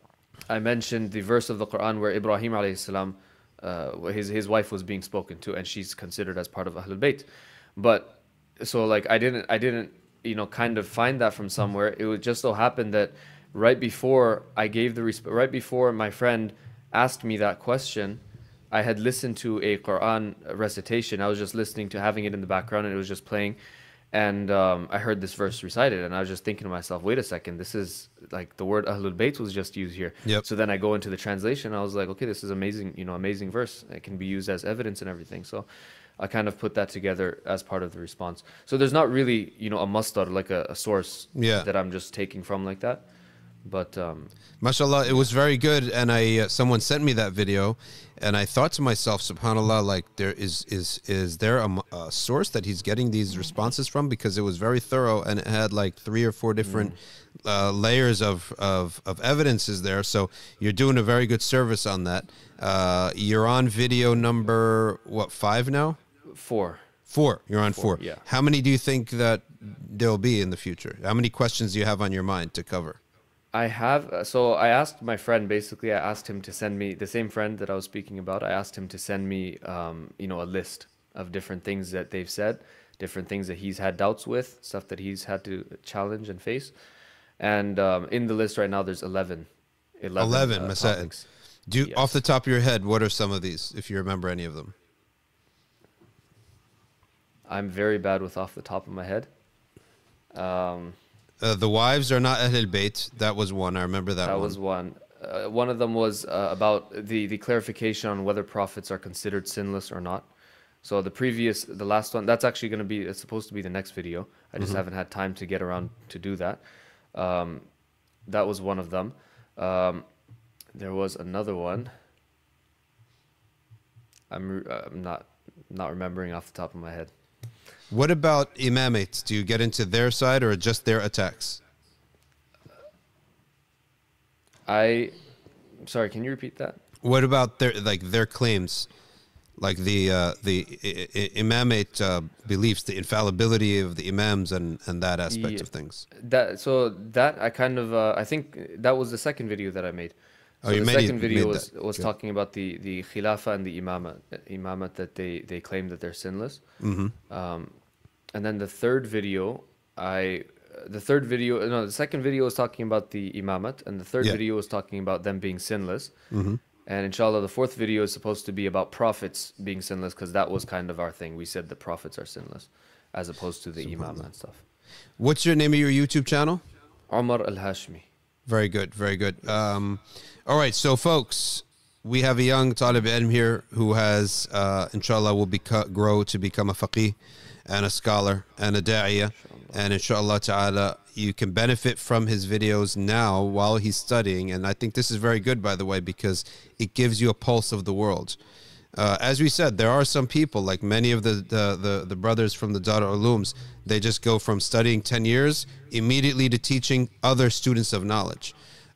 Speaker 2: I mentioned the verse of the Quran where Ibrahim alayhi salam, uh, his his wife was being spoken to, and she's considered as part of Ahlul Bayt. But so like I didn't I didn't you know kind of find that from somewhere. It would just so happen that right before I gave the resp- right before my friend asked me that question, I had listened to a Quran recitation. I was just listening to having it in the background, and it was just playing. And um, I heard this verse recited, and I was just thinking to myself, wait a second, this is like the word Ahlul Bayt was just used here.
Speaker 1: Yep.
Speaker 2: So then I go into the translation, I was like, okay, this is amazing, you know, amazing verse. It can be used as evidence and everything. So I kind of put that together as part of the response. So there's not really, you know, a masdar, like a, a source
Speaker 1: Yeah.
Speaker 2: that I'm just taking from like that. But um,
Speaker 1: Mashallah, it was very good, and I uh, someone sent me that video, and I thought to myself, Subhanallah, like there is is is there a, m- a source that he's getting these responses from, because it was very thorough and it had like three or four different uh, layers of, of of evidences there. So you're doing a very good service on that. Uh, you're on video number what five now?
Speaker 2: four.
Speaker 1: Four. You're on four.
Speaker 2: Four, yeah.
Speaker 1: How many do you think that there'll be in the future? How many questions do you have on your mind to cover?
Speaker 2: I have, uh, so I asked my friend, basically, I asked him to send me, the same friend that I was speaking about, I asked him to send me, um, you know, a list of different things that they've said, different things that he's had doubts with, stuff that he's had to challenge and face. And um, in the list right now, there's eleven. eleven,
Speaker 1: eleven,
Speaker 2: uh,
Speaker 1: Masail.
Speaker 2: topics.
Speaker 1: Do you,
Speaker 2: Yes.
Speaker 1: off the top of your head, what are some of these, if you remember any of them?
Speaker 2: I'm very bad with off the top of my head. Um,
Speaker 1: Uh, the wives are not Ahlul Bayt. That was one. I remember that,
Speaker 2: That
Speaker 1: one.
Speaker 2: was one. Uh, one of them was uh, about the, the clarification on whether prophets are considered sinless or not. So the previous, the last one, that's actually going to be, it's supposed to be the next video. I just haven't had time to get around to do that. Um, that was one of them. Um, there was another one. I'm, re- uh, I'm not not remembering off the top of my head.
Speaker 1: What about imamates? Do you get into their side or just their attacks?
Speaker 2: I, sorry, can you repeat that?
Speaker 1: What about their like their claims, like the uh, the I- I- imamate uh, beliefs, the infallibility of the imams, and and that aspect
Speaker 2: Yeah.
Speaker 1: of things?
Speaker 2: That so that I kind of uh, I think that was the second video that I made. So
Speaker 1: Oh, you
Speaker 2: the
Speaker 1: made it-
Speaker 2: second video
Speaker 1: made
Speaker 2: was
Speaker 1: that.
Speaker 2: was
Speaker 1: Good.
Speaker 2: talking about the the khilafa and the imama imamat that they they claim that they're sinless.
Speaker 1: Mm-hmm.
Speaker 2: Um, and then the third video, I the third video no the second video was talking about the imamat, and the third
Speaker 1: Yeah.
Speaker 2: video was talking about them being sinless.
Speaker 1: Mm-hmm.
Speaker 2: And inshallah, the fourth video is supposed to be about prophets being sinless, because that was kind of our thing. We said the prophets are sinless, as opposed to the imam and stuff.
Speaker 1: What's your name of your YouTube channel?
Speaker 2: Omar Al Hashmi.
Speaker 1: Very good, very good. Um, all right, so folks, we have a young Talib Ilm here who has, uh, inshallah, will beco- grow to become a faqih and a scholar and a da'iyah. And inshallah ta'ala, you can benefit from his videos now while he's studying. And I think this is very good, by the way, because it gives you a pulse of the world. Uh, as we said, there are some people, like many of the, the, the, the brothers from the Dar al-Ulums, they just go from studying ten years immediately to teaching other students of knowledge.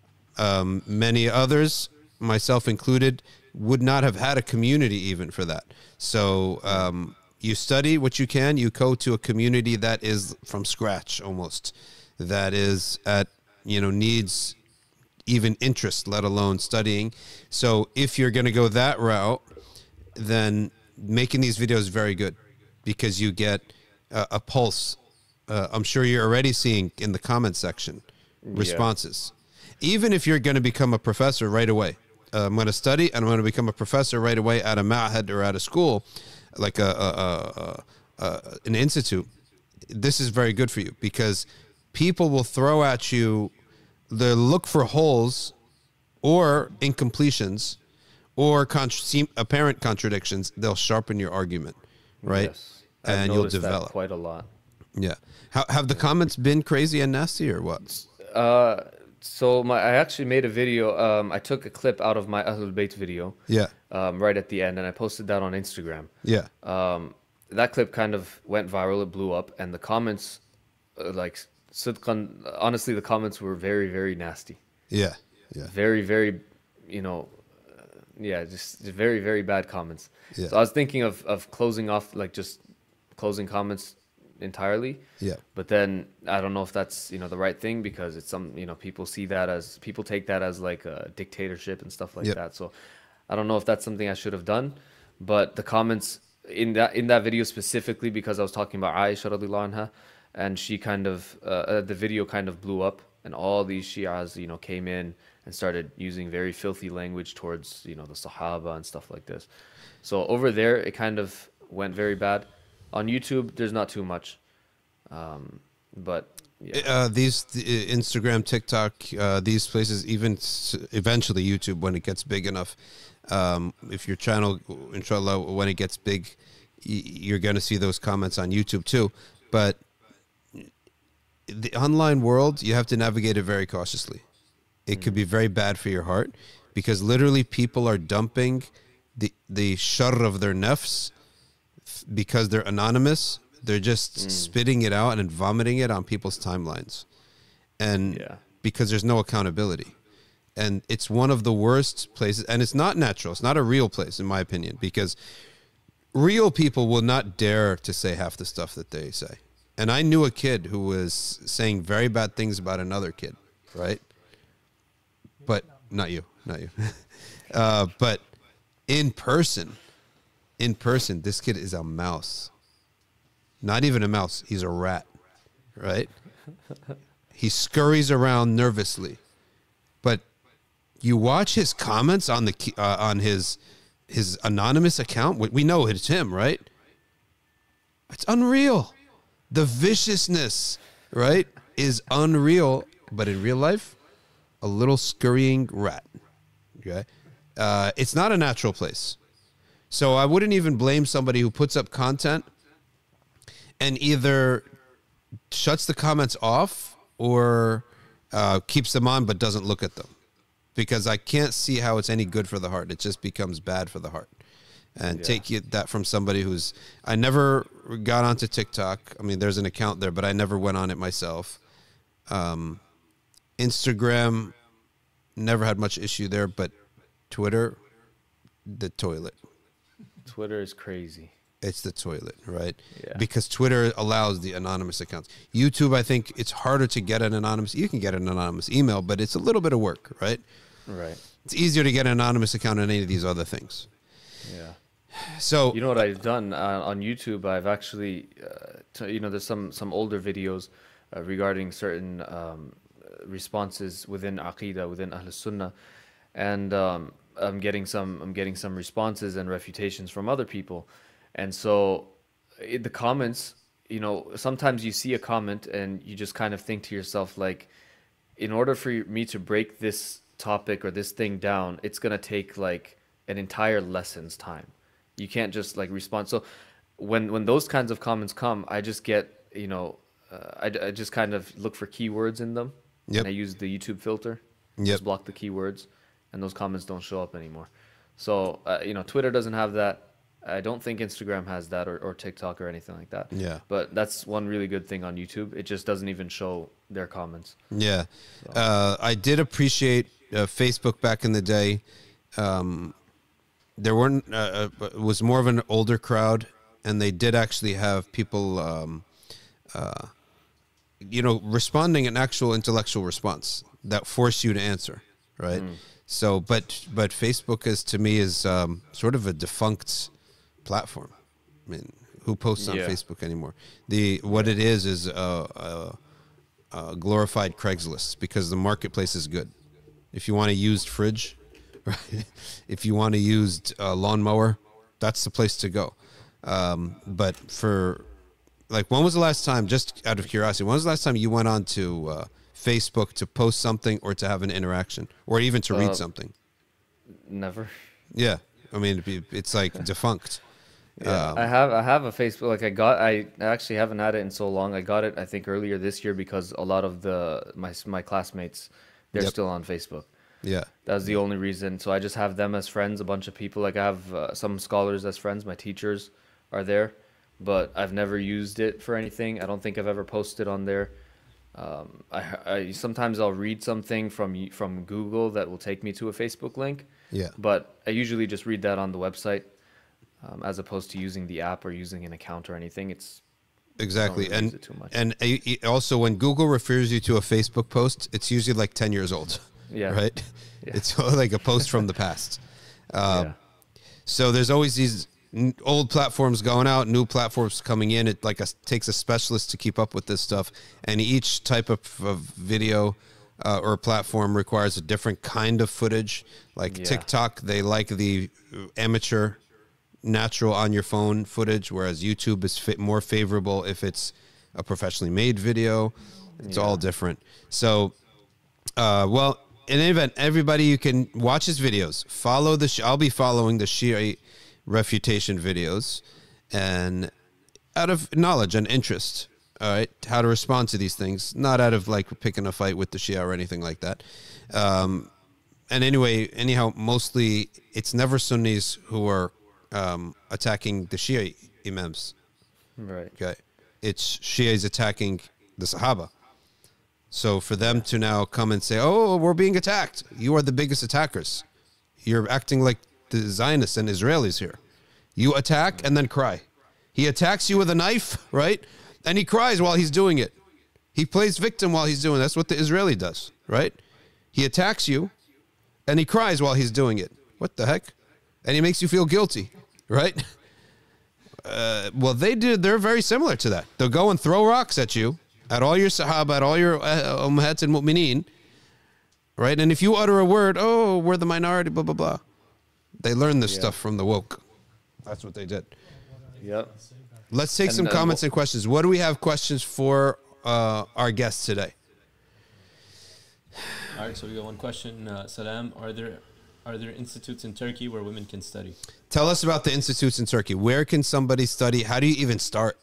Speaker 1: Um, many others, myself included, would not have had a community even for that. So um, you study what you can, you go to a community that is from scratch almost, that is at, you know, needs even interest, let alone studying. So if you're going to go that route, then making these videos is very good, because you get uh, a pulse. Uh, I'm sure you're already seeing in the comment section responses. Even if you're going to become a professor right away, uh, I'm going to study and I'm going to become a professor right away at a ma'had or at a school, like a, a, a, a, a an institute. This is very good for you, because people will throw at you, they look for holes or incompletions or contra- seem apparent contradictions. They'll sharpen your argument, right?
Speaker 2: Yes. I've
Speaker 1: And you'll
Speaker 2: noticed that
Speaker 1: develop.
Speaker 2: quite a lot.
Speaker 1: Yeah. How, have the comments been crazy and nasty or what?
Speaker 2: Uh, so my I actually made a video. Um, I took a clip out of my Ahlul Bayt video.
Speaker 1: Yeah.
Speaker 2: Um, right at the end, and I posted that on Instagram.
Speaker 1: Yeah.
Speaker 2: Um, that clip kind of went viral. It blew up, and the comments, uh, like Sidqan, honestly, the comments were very, very nasty.
Speaker 1: Yeah. Yeah.
Speaker 2: Very, very, you know, uh, yeah, just, just very, very bad comments.
Speaker 1: Yeah.
Speaker 2: So I was thinking of of closing off, like just closing comments entirely.
Speaker 1: Yeah.
Speaker 2: But then I don't know if that's, you know, the right thing, because it's some, you know, people see that as, people take that as like a dictatorship and stuff like
Speaker 1: Yep.
Speaker 2: that. So I don't know if that's something I should have done. But the comments in that in that video specifically, because I was talking about Aisha radiallahu anha, and she kind of uh, uh, the video kind of blew up, and all these Shias, you know, came in and started using very filthy language towards, you know, the Sahaba and stuff like this. So over there, it kind of went very bad. On YouTube, there's not too much, um, but yeah.
Speaker 1: Uh, these uh, Instagram, TikTok, uh, these places, even s- eventually YouTube, when it gets big enough, um, if your channel, inshallah, when it gets big, y- you're going to see those comments on YouTube too. But the online world, you have to navigate it very cautiously, it could be very bad for your heart, because literally people are dumping the the shar of their nafs because they're anonymous. They're just
Speaker 2: Mm.
Speaker 1: spitting it out and vomiting it on people's timelines, and
Speaker 2: Yeah.
Speaker 1: because there's no accountability. And it's one of the worst places, and it's not natural. It's not a real place, in my opinion, because real people will not dare to say half the stuff that they say. And I knew a kid who was saying very bad things about another kid, right? But not you, not you. uh, but in person, in person, this kid is a mouse. Not even a mouse. He's a rat, right? He scurries around nervously. But you watch his comments on the ki- uh, on his his anonymous account. We- We know it's him, right? It's unreal. The viciousness, right, is unreal. But in real life, a little scurrying rat. Okay, uh, it's not a natural place. So I wouldn't even blame somebody who puts up content and either shuts the comments off or uh, keeps them on but doesn't look at them, because I can't see how it's any good for the heart. It just becomes bad for the heart. And
Speaker 2: Yeah.
Speaker 1: take it, that from somebody who's, I never got onto TikTok. I mean, there's an account there, but I never went on it myself. Um, Instagram, never had much issue there, but Twitter, the toilet.
Speaker 2: Twitter is crazy.
Speaker 1: It's the toilet, right?
Speaker 2: Yeah.
Speaker 1: Because Twitter allows the anonymous accounts. YouTube, I think it's harder to get an anonymous. You can get an anonymous email, but it's a little bit of work, right?
Speaker 2: Right.
Speaker 1: It's easier to get an anonymous account than any of these other things.
Speaker 2: Yeah.
Speaker 1: So,
Speaker 2: You know what I've done uh, on YouTube? I've actually, uh, t- you know, there's some some older videos uh, regarding certain um, responses within Aqidah, within Ahl Sunnah, and um, I'm getting some I'm getting some responses and refutations from other people, and so in the comments, you know, sometimes you see a comment and you just kind of think to yourself like, in order for me to break this topic or this thing down, it's gonna take like an entire lesson's time. You can't just like respond. So when when those kinds of comments come, I just get, you know, uh, I, I just kind of look for keywords in them.
Speaker 1: Yep.
Speaker 2: And I use the YouTube filter.
Speaker 1: Yep.
Speaker 2: Just block the keywords, and those comments don't show up anymore. So uh, you know, Twitter doesn't have that. I don't think Instagram has that, or, or TikTok or anything like that.
Speaker 1: Yeah.
Speaker 2: But that's one really good thing on YouTube. It just doesn't even show their comments.
Speaker 1: yeah. Uh, I did appreciate uh, Facebook back in the day. Um, there weren't, uh, uh, it was more of an older crowd, and they did actually have people, um, uh, you know, responding an actual intellectual response that force you to answer, right?
Speaker 2: Mm.
Speaker 1: So, but but Facebook is, to me, is um, sort of a defunct platform. I mean, who posts on
Speaker 2: Yeah.
Speaker 1: Facebook anymore? The what it is is a, a, a glorified Craigslist, because the marketplace is good. If you want a used fridge, right? If you want a used uh, lawnmower, that's the place to go. Um, but for like, when was the last time, just out of curiosity, when was the last time you went on to uh, Facebook to post something or to have an interaction or even to read
Speaker 2: Uh,
Speaker 1: something?
Speaker 2: Never.
Speaker 1: Yeah. I mean, it'd be- it's like defunct.
Speaker 2: Yeah,
Speaker 1: Um,
Speaker 2: I have I have a Facebook. Like I got I actually haven't had it in so long. I got it I think earlier this year because a lot of the my my classmates, they're
Speaker 1: Yep.
Speaker 2: still on Facebook.
Speaker 1: Yeah.
Speaker 2: That's the only reason. So I just have them as friends. A bunch of people. Like I have uh, some scholars as friends. My teachers are there, but I've never used it for anything. I don't think I've ever posted on there. Um, I, I sometimes I'll read something from y- from Google that will take me to a Facebook link.
Speaker 1: Yeah.
Speaker 2: But I usually just read that on the website, um, as opposed to using the app or using an account or anything. It's
Speaker 1: Exactly.
Speaker 2: really use
Speaker 1: And
Speaker 2: it too much.
Speaker 1: and uh, y- also, when Google refers you to a Facebook post, it's usually like ten years old.
Speaker 2: Yeah.
Speaker 1: Right?
Speaker 2: Yeah.
Speaker 1: It's like a post from the past. Um,
Speaker 2: yeah.
Speaker 1: So there's always these n- old platforms going out, new platforms coming in. It like a, takes a specialist to keep up with this stuff, and each type of, of video uh, or platform requires a different kind of footage. Like
Speaker 2: Yeah.
Speaker 1: TikTok, they like the amateur, natural on your phone footage, whereas YouTube is fit more favorable if it's a professionally made video. It's all
Speaker 2: Yeah.
Speaker 1: different. So, uh, well. In any event, everybody, you can watch his videos. Follow the. Sh- I'll be following the Shiite refutation videos, and out of knowledge and interest, all right, how to respond to these things, not out of like picking a fight with the Shia or anything like that. Um, and anyway, anyhow, mostly it's never Sunnis who are um, attacking the Shia imams.
Speaker 2: Right.
Speaker 1: Okay, it's Shias attacking the Sahaba. So for them to now come and say, "Oh, we're being attacked," you are the biggest attackers. You're acting like the Zionists and Israelis here. You attack and then cry. He attacks you with a knife, right? And he cries while he's doing it. He plays victim while he's doing it. That's what the Israeli does, right? He attacks you and he cries while he's doing it. What the heck? And he makes you feel guilty, right? Uh, well, they did. They're very similar to that. They'll go and throw rocks at you, at all your Sahaba, at all your uh, Ummahats and Mu'mineen, right? And if you utter a word, oh, we're the minority, blah, blah, blah. They learned this
Speaker 2: Yeah.
Speaker 1: stuff from the woke. That's what they did.
Speaker 2: Yep.
Speaker 1: Let's take
Speaker 2: And,
Speaker 1: some
Speaker 2: uh,
Speaker 1: comments
Speaker 2: wh-
Speaker 1: and questions. What do we have questions for uh, our guests today?
Speaker 3: All right, so we got one question. Uh, Salam, are there are there institutes in Turkey where women can study?
Speaker 1: Tell us about the institutes in Turkey. Where can somebody study? How do you even start?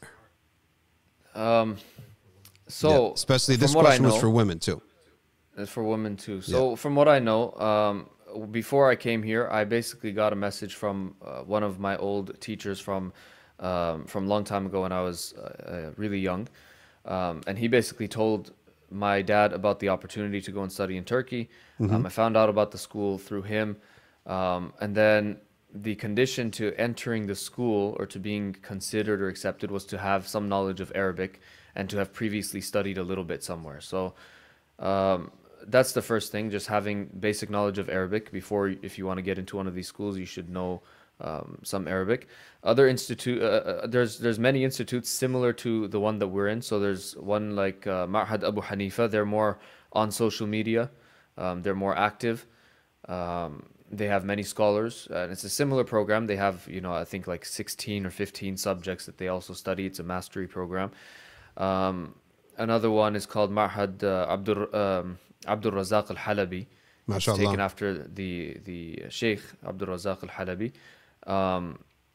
Speaker 2: Um, so
Speaker 1: Yeah, especially
Speaker 2: from
Speaker 1: this
Speaker 2: what I
Speaker 1: question was
Speaker 2: know-
Speaker 1: for women too.
Speaker 2: It's for women too. So from what I know, um, before I came here, I basically got a message from uh, one of my old teachers from um, from a long time ago when I was uh, uh, really young, um, and he basically told my dad about the opportunity to go and study in Turkey. Um, I found out about the school through him, um, and then the condition to entering the school or to being considered or accepted was to have some knowledge of Arabic and to have previously studied a little bit somewhere. So. Um, that's the first thing, just having basic knowledge of Arabic before, if you want to get into one of these schools, you should know um, some Arabic. Other institute, uh, uh, there's there's many institutes similar to the one that we're in. So there's one like uh, Ma'had Abu Hanifa. They're more on social media. Um, they're more active. Um, they have many scholars, and it's a similar program. They have, you know, I think like sixteen or fifteen subjects that they also study. It's a mastery program. Um, another one is called Ma'had uh, Abdur um, Abdul Razak al-Halabi. It's
Speaker 1: MashaAllah.
Speaker 2: taken after the the Sheikh Abdul Razak al-Halabi. Um,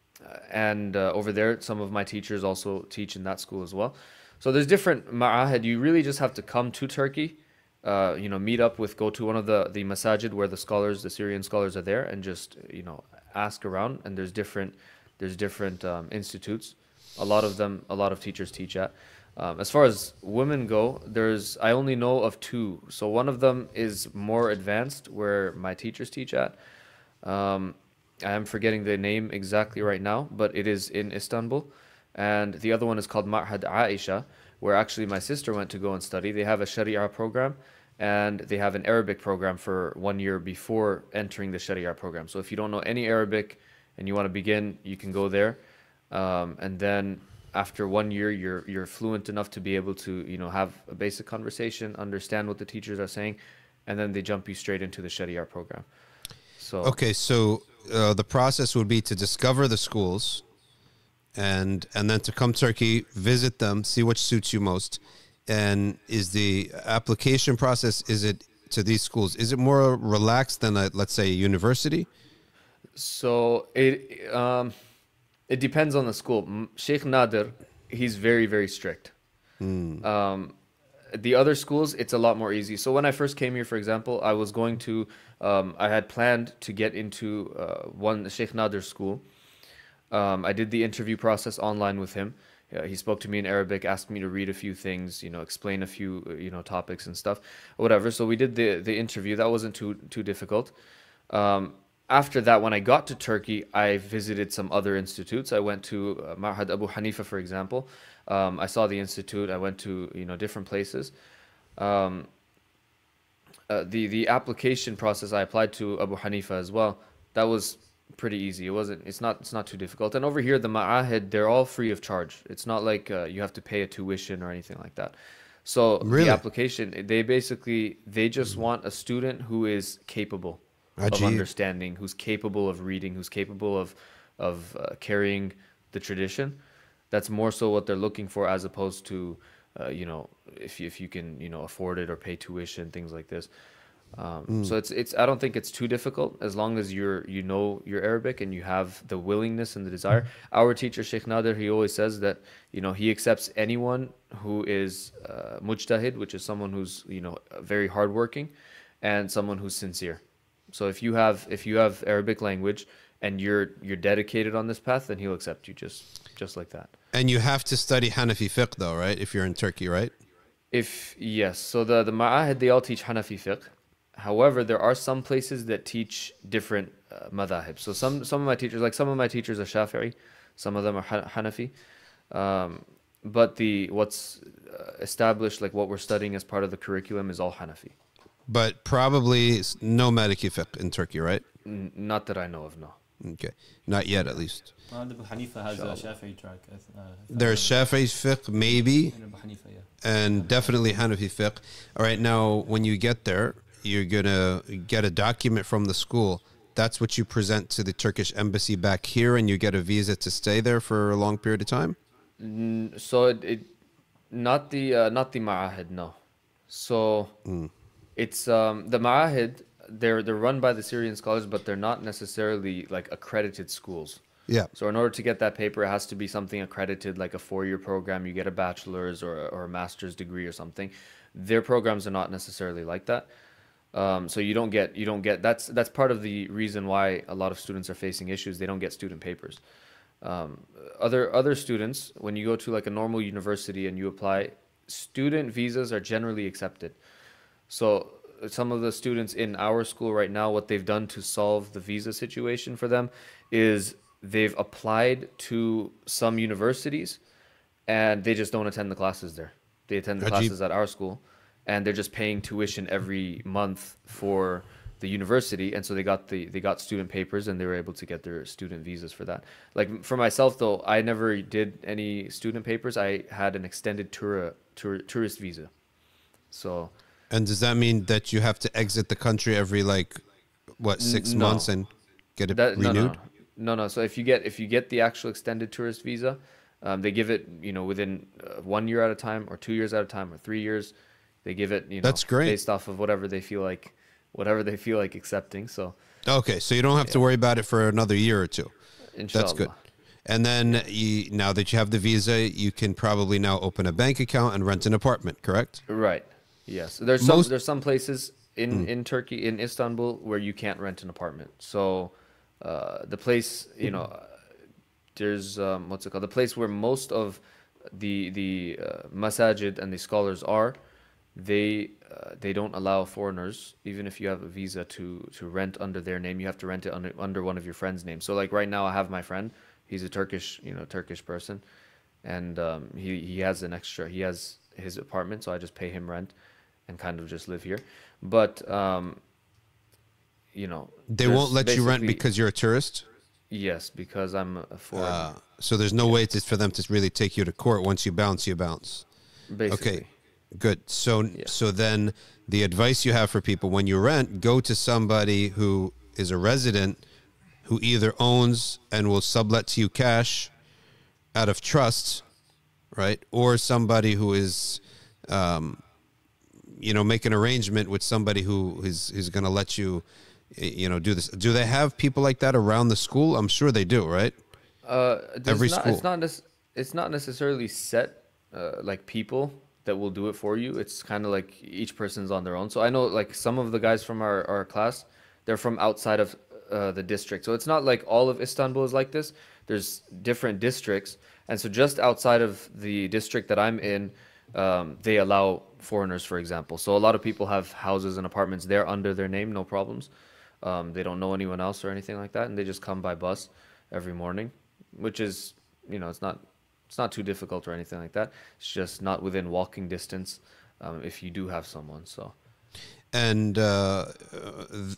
Speaker 2: and uh, over there, some of my teachers also teach in that school as well. So there's different ma'ahid. You really just have to come to Turkey, uh, you know, meet up with, go to one of the, the masajid where the scholars, the Syrian scholars are there, and just, you know, ask around. And there's different, there's different um, institutes. A lot of them, a lot of teachers teach at. Um, as far as women go, there's I only know of two. So one of them is more advanced, where my teachers teach at. Um, I am forgetting the name exactly right now, but it is in Istanbul. And the other one is called Ma'had Aisha, where actually my sister went to go and study. They have a Sharia program, and they have an Arabic program for one year before entering the Sharia program. So if you don't know any Arabic and you want to begin, you can go there. Um, and then after one year, you're you're fluent enough to be able to, you know, have a basic conversation, understand what the teachers are saying, and then they jump you straight into the Sharia program. So
Speaker 1: Okay, so uh, the process would be to discover the schools, and and then to come to Turkey, visit them, see which suits you most. And is the application process, is it to these schools, is it more relaxed than a, let's say, a university?
Speaker 2: So it um, it depends on the school. M- Sheikh Nader, he's very very strict. Um, the other schools, it's a lot more easy. So when I first came here, for example, I was going to, um, I had planned to get into uh, one Sheikh Nader school. Um, I did the interview process online with him. Uh, he spoke to me in Arabic, asked me to read a few things, you know, explain a few, uh, you know, topics and stuff, whatever. So we did the the interview. That wasn't too too difficult. Um, after that, when I got to Turkey, I visited some other institutes. I went to uh, Ma'had Abu Hanifa, for example. Um, I saw the institute. I went to, you know, different places. Um, uh, the the application process, I applied to Abu Hanifa as well. That was pretty easy. It wasn't. It's not. It's not too difficult. And over here, the ma'ahid, they're all free of charge. It's not like uh, you have to pay a tuition or anything like that. So
Speaker 1: Really?
Speaker 2: the application, they basically they just want a student who is capable of
Speaker 1: Ajib.
Speaker 2: understanding, who's capable of reading, who's capable of of uh, carrying the tradition. That's more so what they're looking for, as opposed to, uh, you know, if you, if you can, you know, afford it or pay tuition, things like this. Um, so it's it's I don't think it's too difficult as long as you're you know your Arabic and you have the willingness and the desire. Our teacher Sheikh Nader, he always says that you know he accepts anyone who is uh, mujtahid, which is someone who's you know very hardworking, and someone who's sincere. So if you have if you have Arabic language and you're you're dedicated on this path, then he'll accept you just just like that.
Speaker 1: And you have to study Hanafi fiqh though, right? If you're in Turkey, right?
Speaker 2: If yes, so the the ma'ahid they all teach Hanafi fiqh. However, there are some places that teach different uh, madhahib. So some some of my teachers, like some of my teachers are Shafi'i, some of them are Han- Hanafi. Um, but the what's uh, established, like what we're studying as part of the curriculum, is all Hanafi.
Speaker 1: But probably s- no Maliki fiqh in Turkey, right?
Speaker 2: N- not that I know of, no.
Speaker 1: Okay, not yet at least.
Speaker 3: Uh, the Abu Hanifa has a
Speaker 2: Inshallah.
Speaker 3: Shafi'i track. I th- uh, if I
Speaker 1: There's
Speaker 3: remember.
Speaker 1: Shafi'i fiqh, maybe,
Speaker 3: And Abu Hanifa, yeah.
Speaker 1: and definitely Hanafi fiqh. All right, now when you get there, you're gonna get a document from the school. That's what you present to the Turkish embassy back here, and you get a visa to stay there for a long period of time.
Speaker 2: N- So it, it not the uh, not the ma'ahid, no. So it's um, the ma'ahid. They're they're run by the Syrian scholars, but they're not necessarily like accredited schools.
Speaker 1: Yeah.
Speaker 2: So in order to get that paper, it has to be something accredited, like a four-year program. You get a bachelor's or a, or a master's degree or something. Their programs are not necessarily like that. Um, so you don't get you don't get that's that's part of the reason why a lot of students are facing issues. They don't get student papers. Um, other other students, when you go to like a normal university and you apply, student visas are generally accepted. So some of the students in our school right now, what they've done to solve the visa situation for them is they've applied to some universities and they just don't attend the classes there. They attend the
Speaker 1: Ajib.
Speaker 2: classes at our school and they're just paying tuition every month for the university, and so they got the they got student papers and they were able to get their student visas for that. Like for myself though, I never did any student papers. I had an extended tour, tour tourist visa. So
Speaker 1: And does that mean that you have to exit the country every like what six
Speaker 2: N- no.
Speaker 1: months and get it
Speaker 2: that no,
Speaker 1: renewed?
Speaker 2: no, no, no. So if you get if you get the actual extended tourist visa, um, they give it you know within uh, one year at a time, or two years at a time, or three years. They give it you know
Speaker 1: That's great.
Speaker 2: based off of whatever they feel like, whatever they feel like accepting. So
Speaker 1: Okay, so you don't have to worry about it for another year or two.
Speaker 2: inshallah.
Speaker 1: That's good. And then you, now that you have the visa, you can probably now open a bank account and rent an apartment, correct?
Speaker 2: Right. Yes. There's some
Speaker 1: Most-
Speaker 2: there's some places in in Turkey, in Istanbul, where you can't rent an apartment. So uh, the place you know uh, there's um, what's it called? The place where most of the the uh, masajid and the scholars are, they uh, they don't allow foreigners, even if you have a visa, to to rent under their name. You have to rent it under under one of your friends' names. So like right now, I have my friend. He's a Turkish you know Turkish person, and um, he he has an extra. He has his apartment, so I just pay him rent, and kind of just live here. But um, you know
Speaker 1: They
Speaker 2: there's
Speaker 1: won't let you rent
Speaker 2: basically-
Speaker 1: because you're a tourist.
Speaker 2: yes, because I'm a foreigner.
Speaker 1: Uh, so there's no way to, for them to really take you to court. Once you bounce, you bounce.
Speaker 2: basically.
Speaker 1: Okay, good. So so then the advice you have for people when you rent, go to somebody who is a resident, who either owns and will sublet to you cash out of trust, right? Or somebody who is, um, you know, make an arrangement with somebody who is is going to let you, eh, you know, do this. Do they have people like that around the school? I'm sure they do, right?
Speaker 2: Uh, there's
Speaker 1: Every
Speaker 2: not,
Speaker 1: school.
Speaker 2: It's not, nec- it's not necessarily set, uh, like people that will do it for you. It's kind of like each person's on their own. So I know like some of the guys from our, our class, they're from outside of uh, the district. So it's not like all of Istanbul is like this. There's different districts. And so just outside of the district that I'm in, um, they allow foreigners, for example. So a lot of people have houses and apartments there under their name, no problems. Um, they don't know anyone else or anything like that. And they just come by bus every morning, which is, you know, it's not it's not too difficult or anything like that. It's just not within walking distance um, if you do have someone. So
Speaker 1: And uh, th-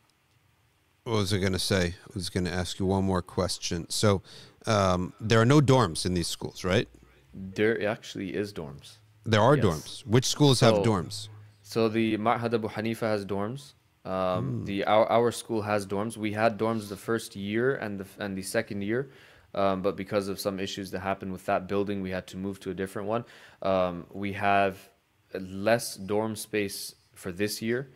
Speaker 1: what was I going to say? I was going to ask you one more question. So um, there are no dorms in these schools, right?
Speaker 2: there actually is dorms.
Speaker 1: There are
Speaker 2: Yes.
Speaker 1: dorms. Which schools have
Speaker 2: So-
Speaker 1: dorms?
Speaker 2: So the Ma'had Abu Hanifa has dorms. Um,
Speaker 1: Hmm.
Speaker 2: The our, our school has dorms. We had dorms the first year and the and the second year, um, but because of some issues that happened with that building, we had to move to a different one. Um, we have less dorm space for this year,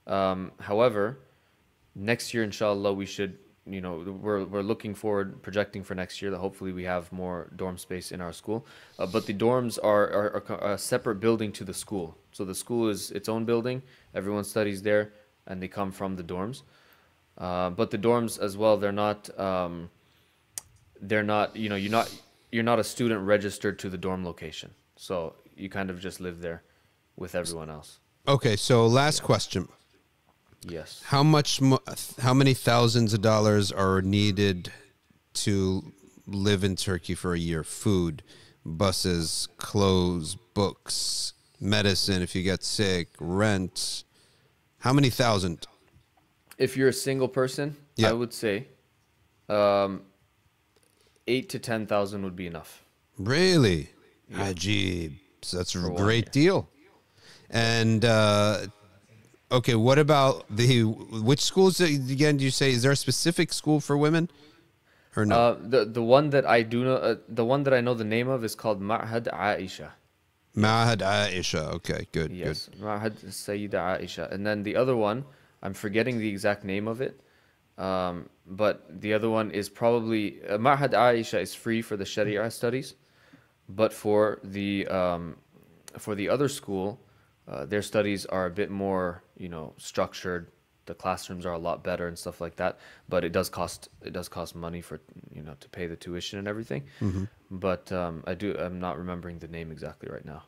Speaker 2: Um, however, next year, inshallah, we should, you know, we're, we're looking forward, projecting for next year that hopefully we have more dorm space in our school. Uh, but the dorms are, are, are co- a separate building to the school. So the school is its own building. Everyone studies there and they come from the dorms. Uh, but the dorms as well, they're not, um, they're not, you know, you're not, you're not a student registered to the dorm location. So you kind of just live there with everyone else.
Speaker 1: Okay, so last question.
Speaker 2: Yes.
Speaker 1: How much, mo- how many thousands of dollars are needed to live in Turkey for a year? Food, buses, clothes, books, medicine if you get sick, rent. How many thousand?
Speaker 2: If you're a single person,
Speaker 1: Yeah.
Speaker 2: I would say um, eight to ten thousand would be enough.
Speaker 1: Really? Ajib. So that's a
Speaker 2: For one
Speaker 1: great
Speaker 2: year.
Speaker 1: deal. And uh, okay, what about the which schools again? Do you say is there a specific school for women, or no?
Speaker 2: Uh, the the one that I do know, uh, the one that I know the name of is called Ma'had Aisha.
Speaker 1: Ma'had Aisha. Okay, good,
Speaker 2: Yes, Ma'had Sayyida Aisha. And then the other one, I'm forgetting the exact name of it. Um, but the other one is probably uh, Ma'had Aisha is free for the Sharia studies, but for the um, for the other school, uh, their studies are a bit more, you know, structured. The classrooms are a lot better and stuff like that. But it does cost it does cost money for, you know, to pay the tuition and everything.
Speaker 1: good.
Speaker 2: But um, I do I'm not remembering the name exactly right now.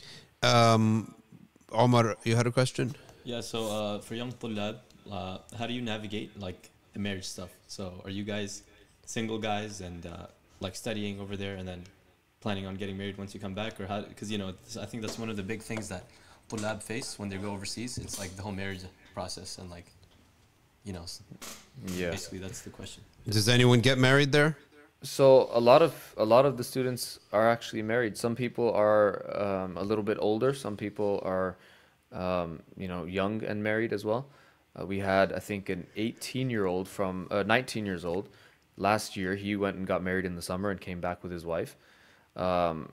Speaker 1: Um, Omar, you had a question?
Speaker 3: Yeah, so uh, for young طلاب, uh, how do you navigate like the marriage stuff? So are you guys single guys and uh, like studying over there and then planning on getting married once you come back, or how? Because you know, this, I think that's one of the big things that طلاب face when they go overseas. It's like the whole marriage process and like, you know, s-
Speaker 2: Yeah.
Speaker 3: basically that's the question.
Speaker 1: Does anyone get married there?
Speaker 2: So a lot of a lot of the students are actually married. Some people are um, a little bit older. Some people are, um, you know, young and married as well. Uh, we had, I think, an eighteen-year-old from uh, nineteen years old. Last year, he went and got married in the summer and came back with his wife. Um,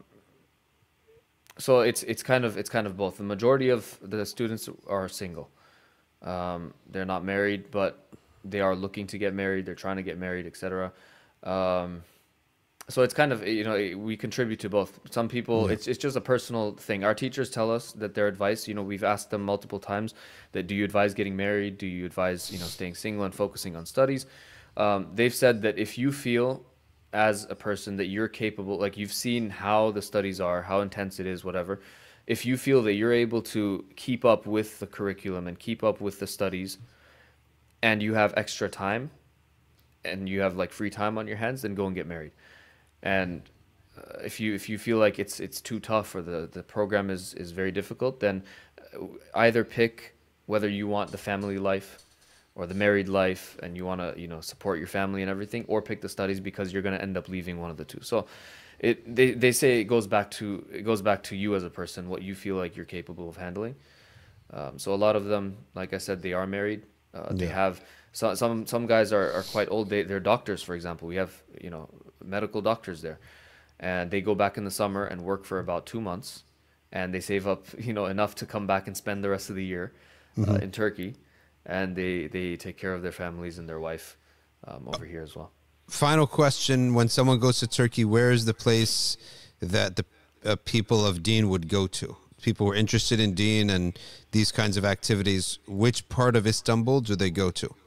Speaker 2: so it's it's kind of it's kind of both. The majority of the students are single. Um, they're not married, but they are looking to get married. They're trying to get married, et cetera. Um, so it's kind of, you know, we contribute to both. Some people,
Speaker 1: Yeah.
Speaker 2: it's it's just a personal thing. Our teachers tell us that their advice, you know, we've asked them multiple times that do you advise getting married? Do you advise, you know, staying single and focusing on studies? Um, they've said that if you feel as a person that you're capable, like you've seen how the studies are, how intense it is, whatever, if you feel that you're able to keep up with the curriculum and keep up with the studies and you have extra time and you have like free time on your hands, then go and get married. And uh, if you if you feel like it's it's too tough or the the program is is very difficult, then uh, either pick whether you want the family life or the married life and you want to, you know, support your family and everything, or pick the studies because you're going to end up leaving one of the two. So it they, they say it goes back to it goes back to you as a person, what you feel like you're capable of handling. Um, so a lot of them, like I said, they are married. Uh, they
Speaker 1: Yeah.
Speaker 2: have so, some some guys are, are quite old. They they're doctors, for example. We have, you know, medical doctors there, and they go back in the summer and work for about two months, and they save up, you know, enough to come back and spend the rest of the year uh, in Turkey, and they they take care of their families and their wife um, over here as well.
Speaker 1: Final question: when someone goes to Turkey, where is the place that the uh, people of Deen would go to? People who are interested in Deen and these kinds of activities. Which part of Istanbul do they go to?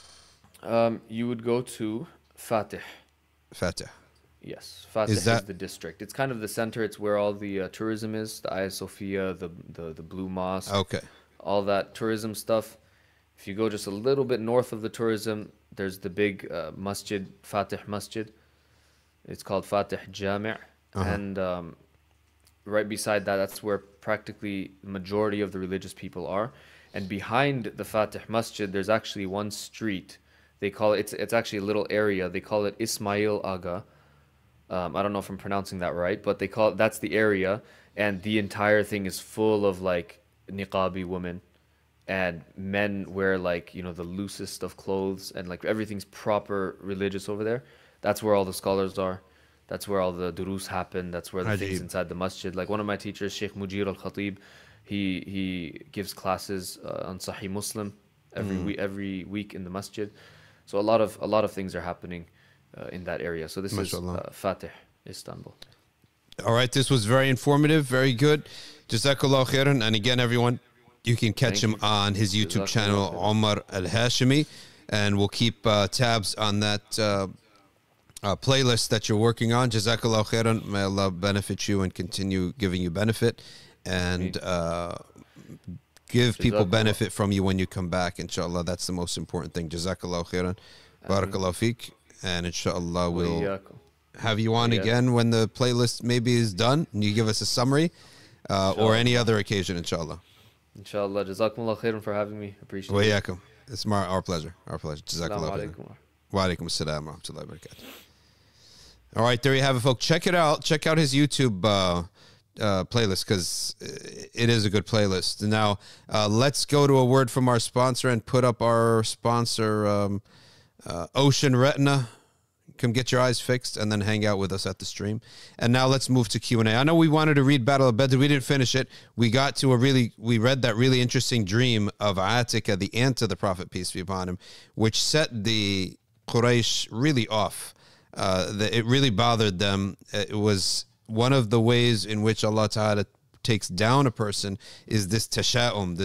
Speaker 2: Um, you would go to Fatih.
Speaker 1: Fatah.
Speaker 2: Yes, Fatih is,
Speaker 1: that-
Speaker 2: the district. It's kind of the center. It's where all the uh, tourism is. The Hagia Sophia, the, the the Blue Mosque,
Speaker 1: Okay.
Speaker 2: all that tourism stuff. If you go just a little bit north of the tourism, there's the big uh, masjid, Fatih Masjid. It's called Fatih Jami',
Speaker 1: Uh-huh.
Speaker 2: and um, right beside that, that's where practically majority of the religious people are. And behind the Fatih Masjid, there's actually one street. They call it. It's it's actually a little area. They call it Ismail Aga. Um, I don't know if I'm pronouncing that right, but they call it, that's the area, and the entire thing is full of like niqabi women, and men wear like, you know, the loosest of clothes, and like everything's proper religious over there. That's where all the scholars are. That's where all the durus happen. That's where the things
Speaker 1: Ajib.
Speaker 2: inside the masjid. Like one of my teachers, Sheikh Mujir al Khatib, He he gives classes uh, on Sahih Muslim every
Speaker 1: Mm.
Speaker 2: week every week in the masjid. So a lot of a lot of things are happening uh, in that area. So this
Speaker 1: MashaAllah.
Speaker 2: is uh, Fatih, Istanbul.
Speaker 1: All right, this was very informative, very good. Jazakallah khairan. And again, everyone, you can catch
Speaker 2: Thank
Speaker 1: him
Speaker 2: you.
Speaker 1: on his YouTube
Speaker 2: Jazakallah
Speaker 1: channel,
Speaker 2: khairan.
Speaker 1: Omar Al Hashimi, and we'll keep uh, tabs on that uh, uh, playlist that you're working on. Jazakallah khairan. May Allah benefit you and continue giving you benefit, and uh, give people
Speaker 2: Jazakallah.
Speaker 1: benefit from you when you come back. Inshallah, that's the most important thing. Jazakallah khairan. Barakallah feek. And inshallah, we'll
Speaker 2: وإياكم.
Speaker 1: have you on
Speaker 2: Yeah.
Speaker 1: again when the playlist maybe is done and you give us a summary, uh, or
Speaker 2: Inshallah.
Speaker 1: any other occasion, inshallah.
Speaker 2: Inshallah. Jazakumullah khairan for having me. Appreciate
Speaker 1: Wa
Speaker 2: it.
Speaker 1: iyaakum. It's my, our pleasure. Our pleasure.
Speaker 2: Assalamu
Speaker 1: Jazakallah khairan.
Speaker 2: alaikum.
Speaker 1: Wa alaikum assalam wa rahmatullahi wa barakatuh. All right, there you have it, folks. Check it out. Check out his YouTube uh, uh, playlist, because it is a good playlist. Now, uh, let's go to a word from our sponsor and put up our sponsor, um, uh, Ocean Retina. Come get your eyes fixed and then hang out with us at the stream. And now let's move to Q and A. I know we wanted to read Battle of Badr. We didn't finish it. We got to a really, we read that really interesting dream of Atika, the aunt of the Prophet, peace be upon him, which set the Quraysh really off. Uh, the, it really bothered them. It was one of the ways in which Allah Ta'ala takes down a person is this tasha'um,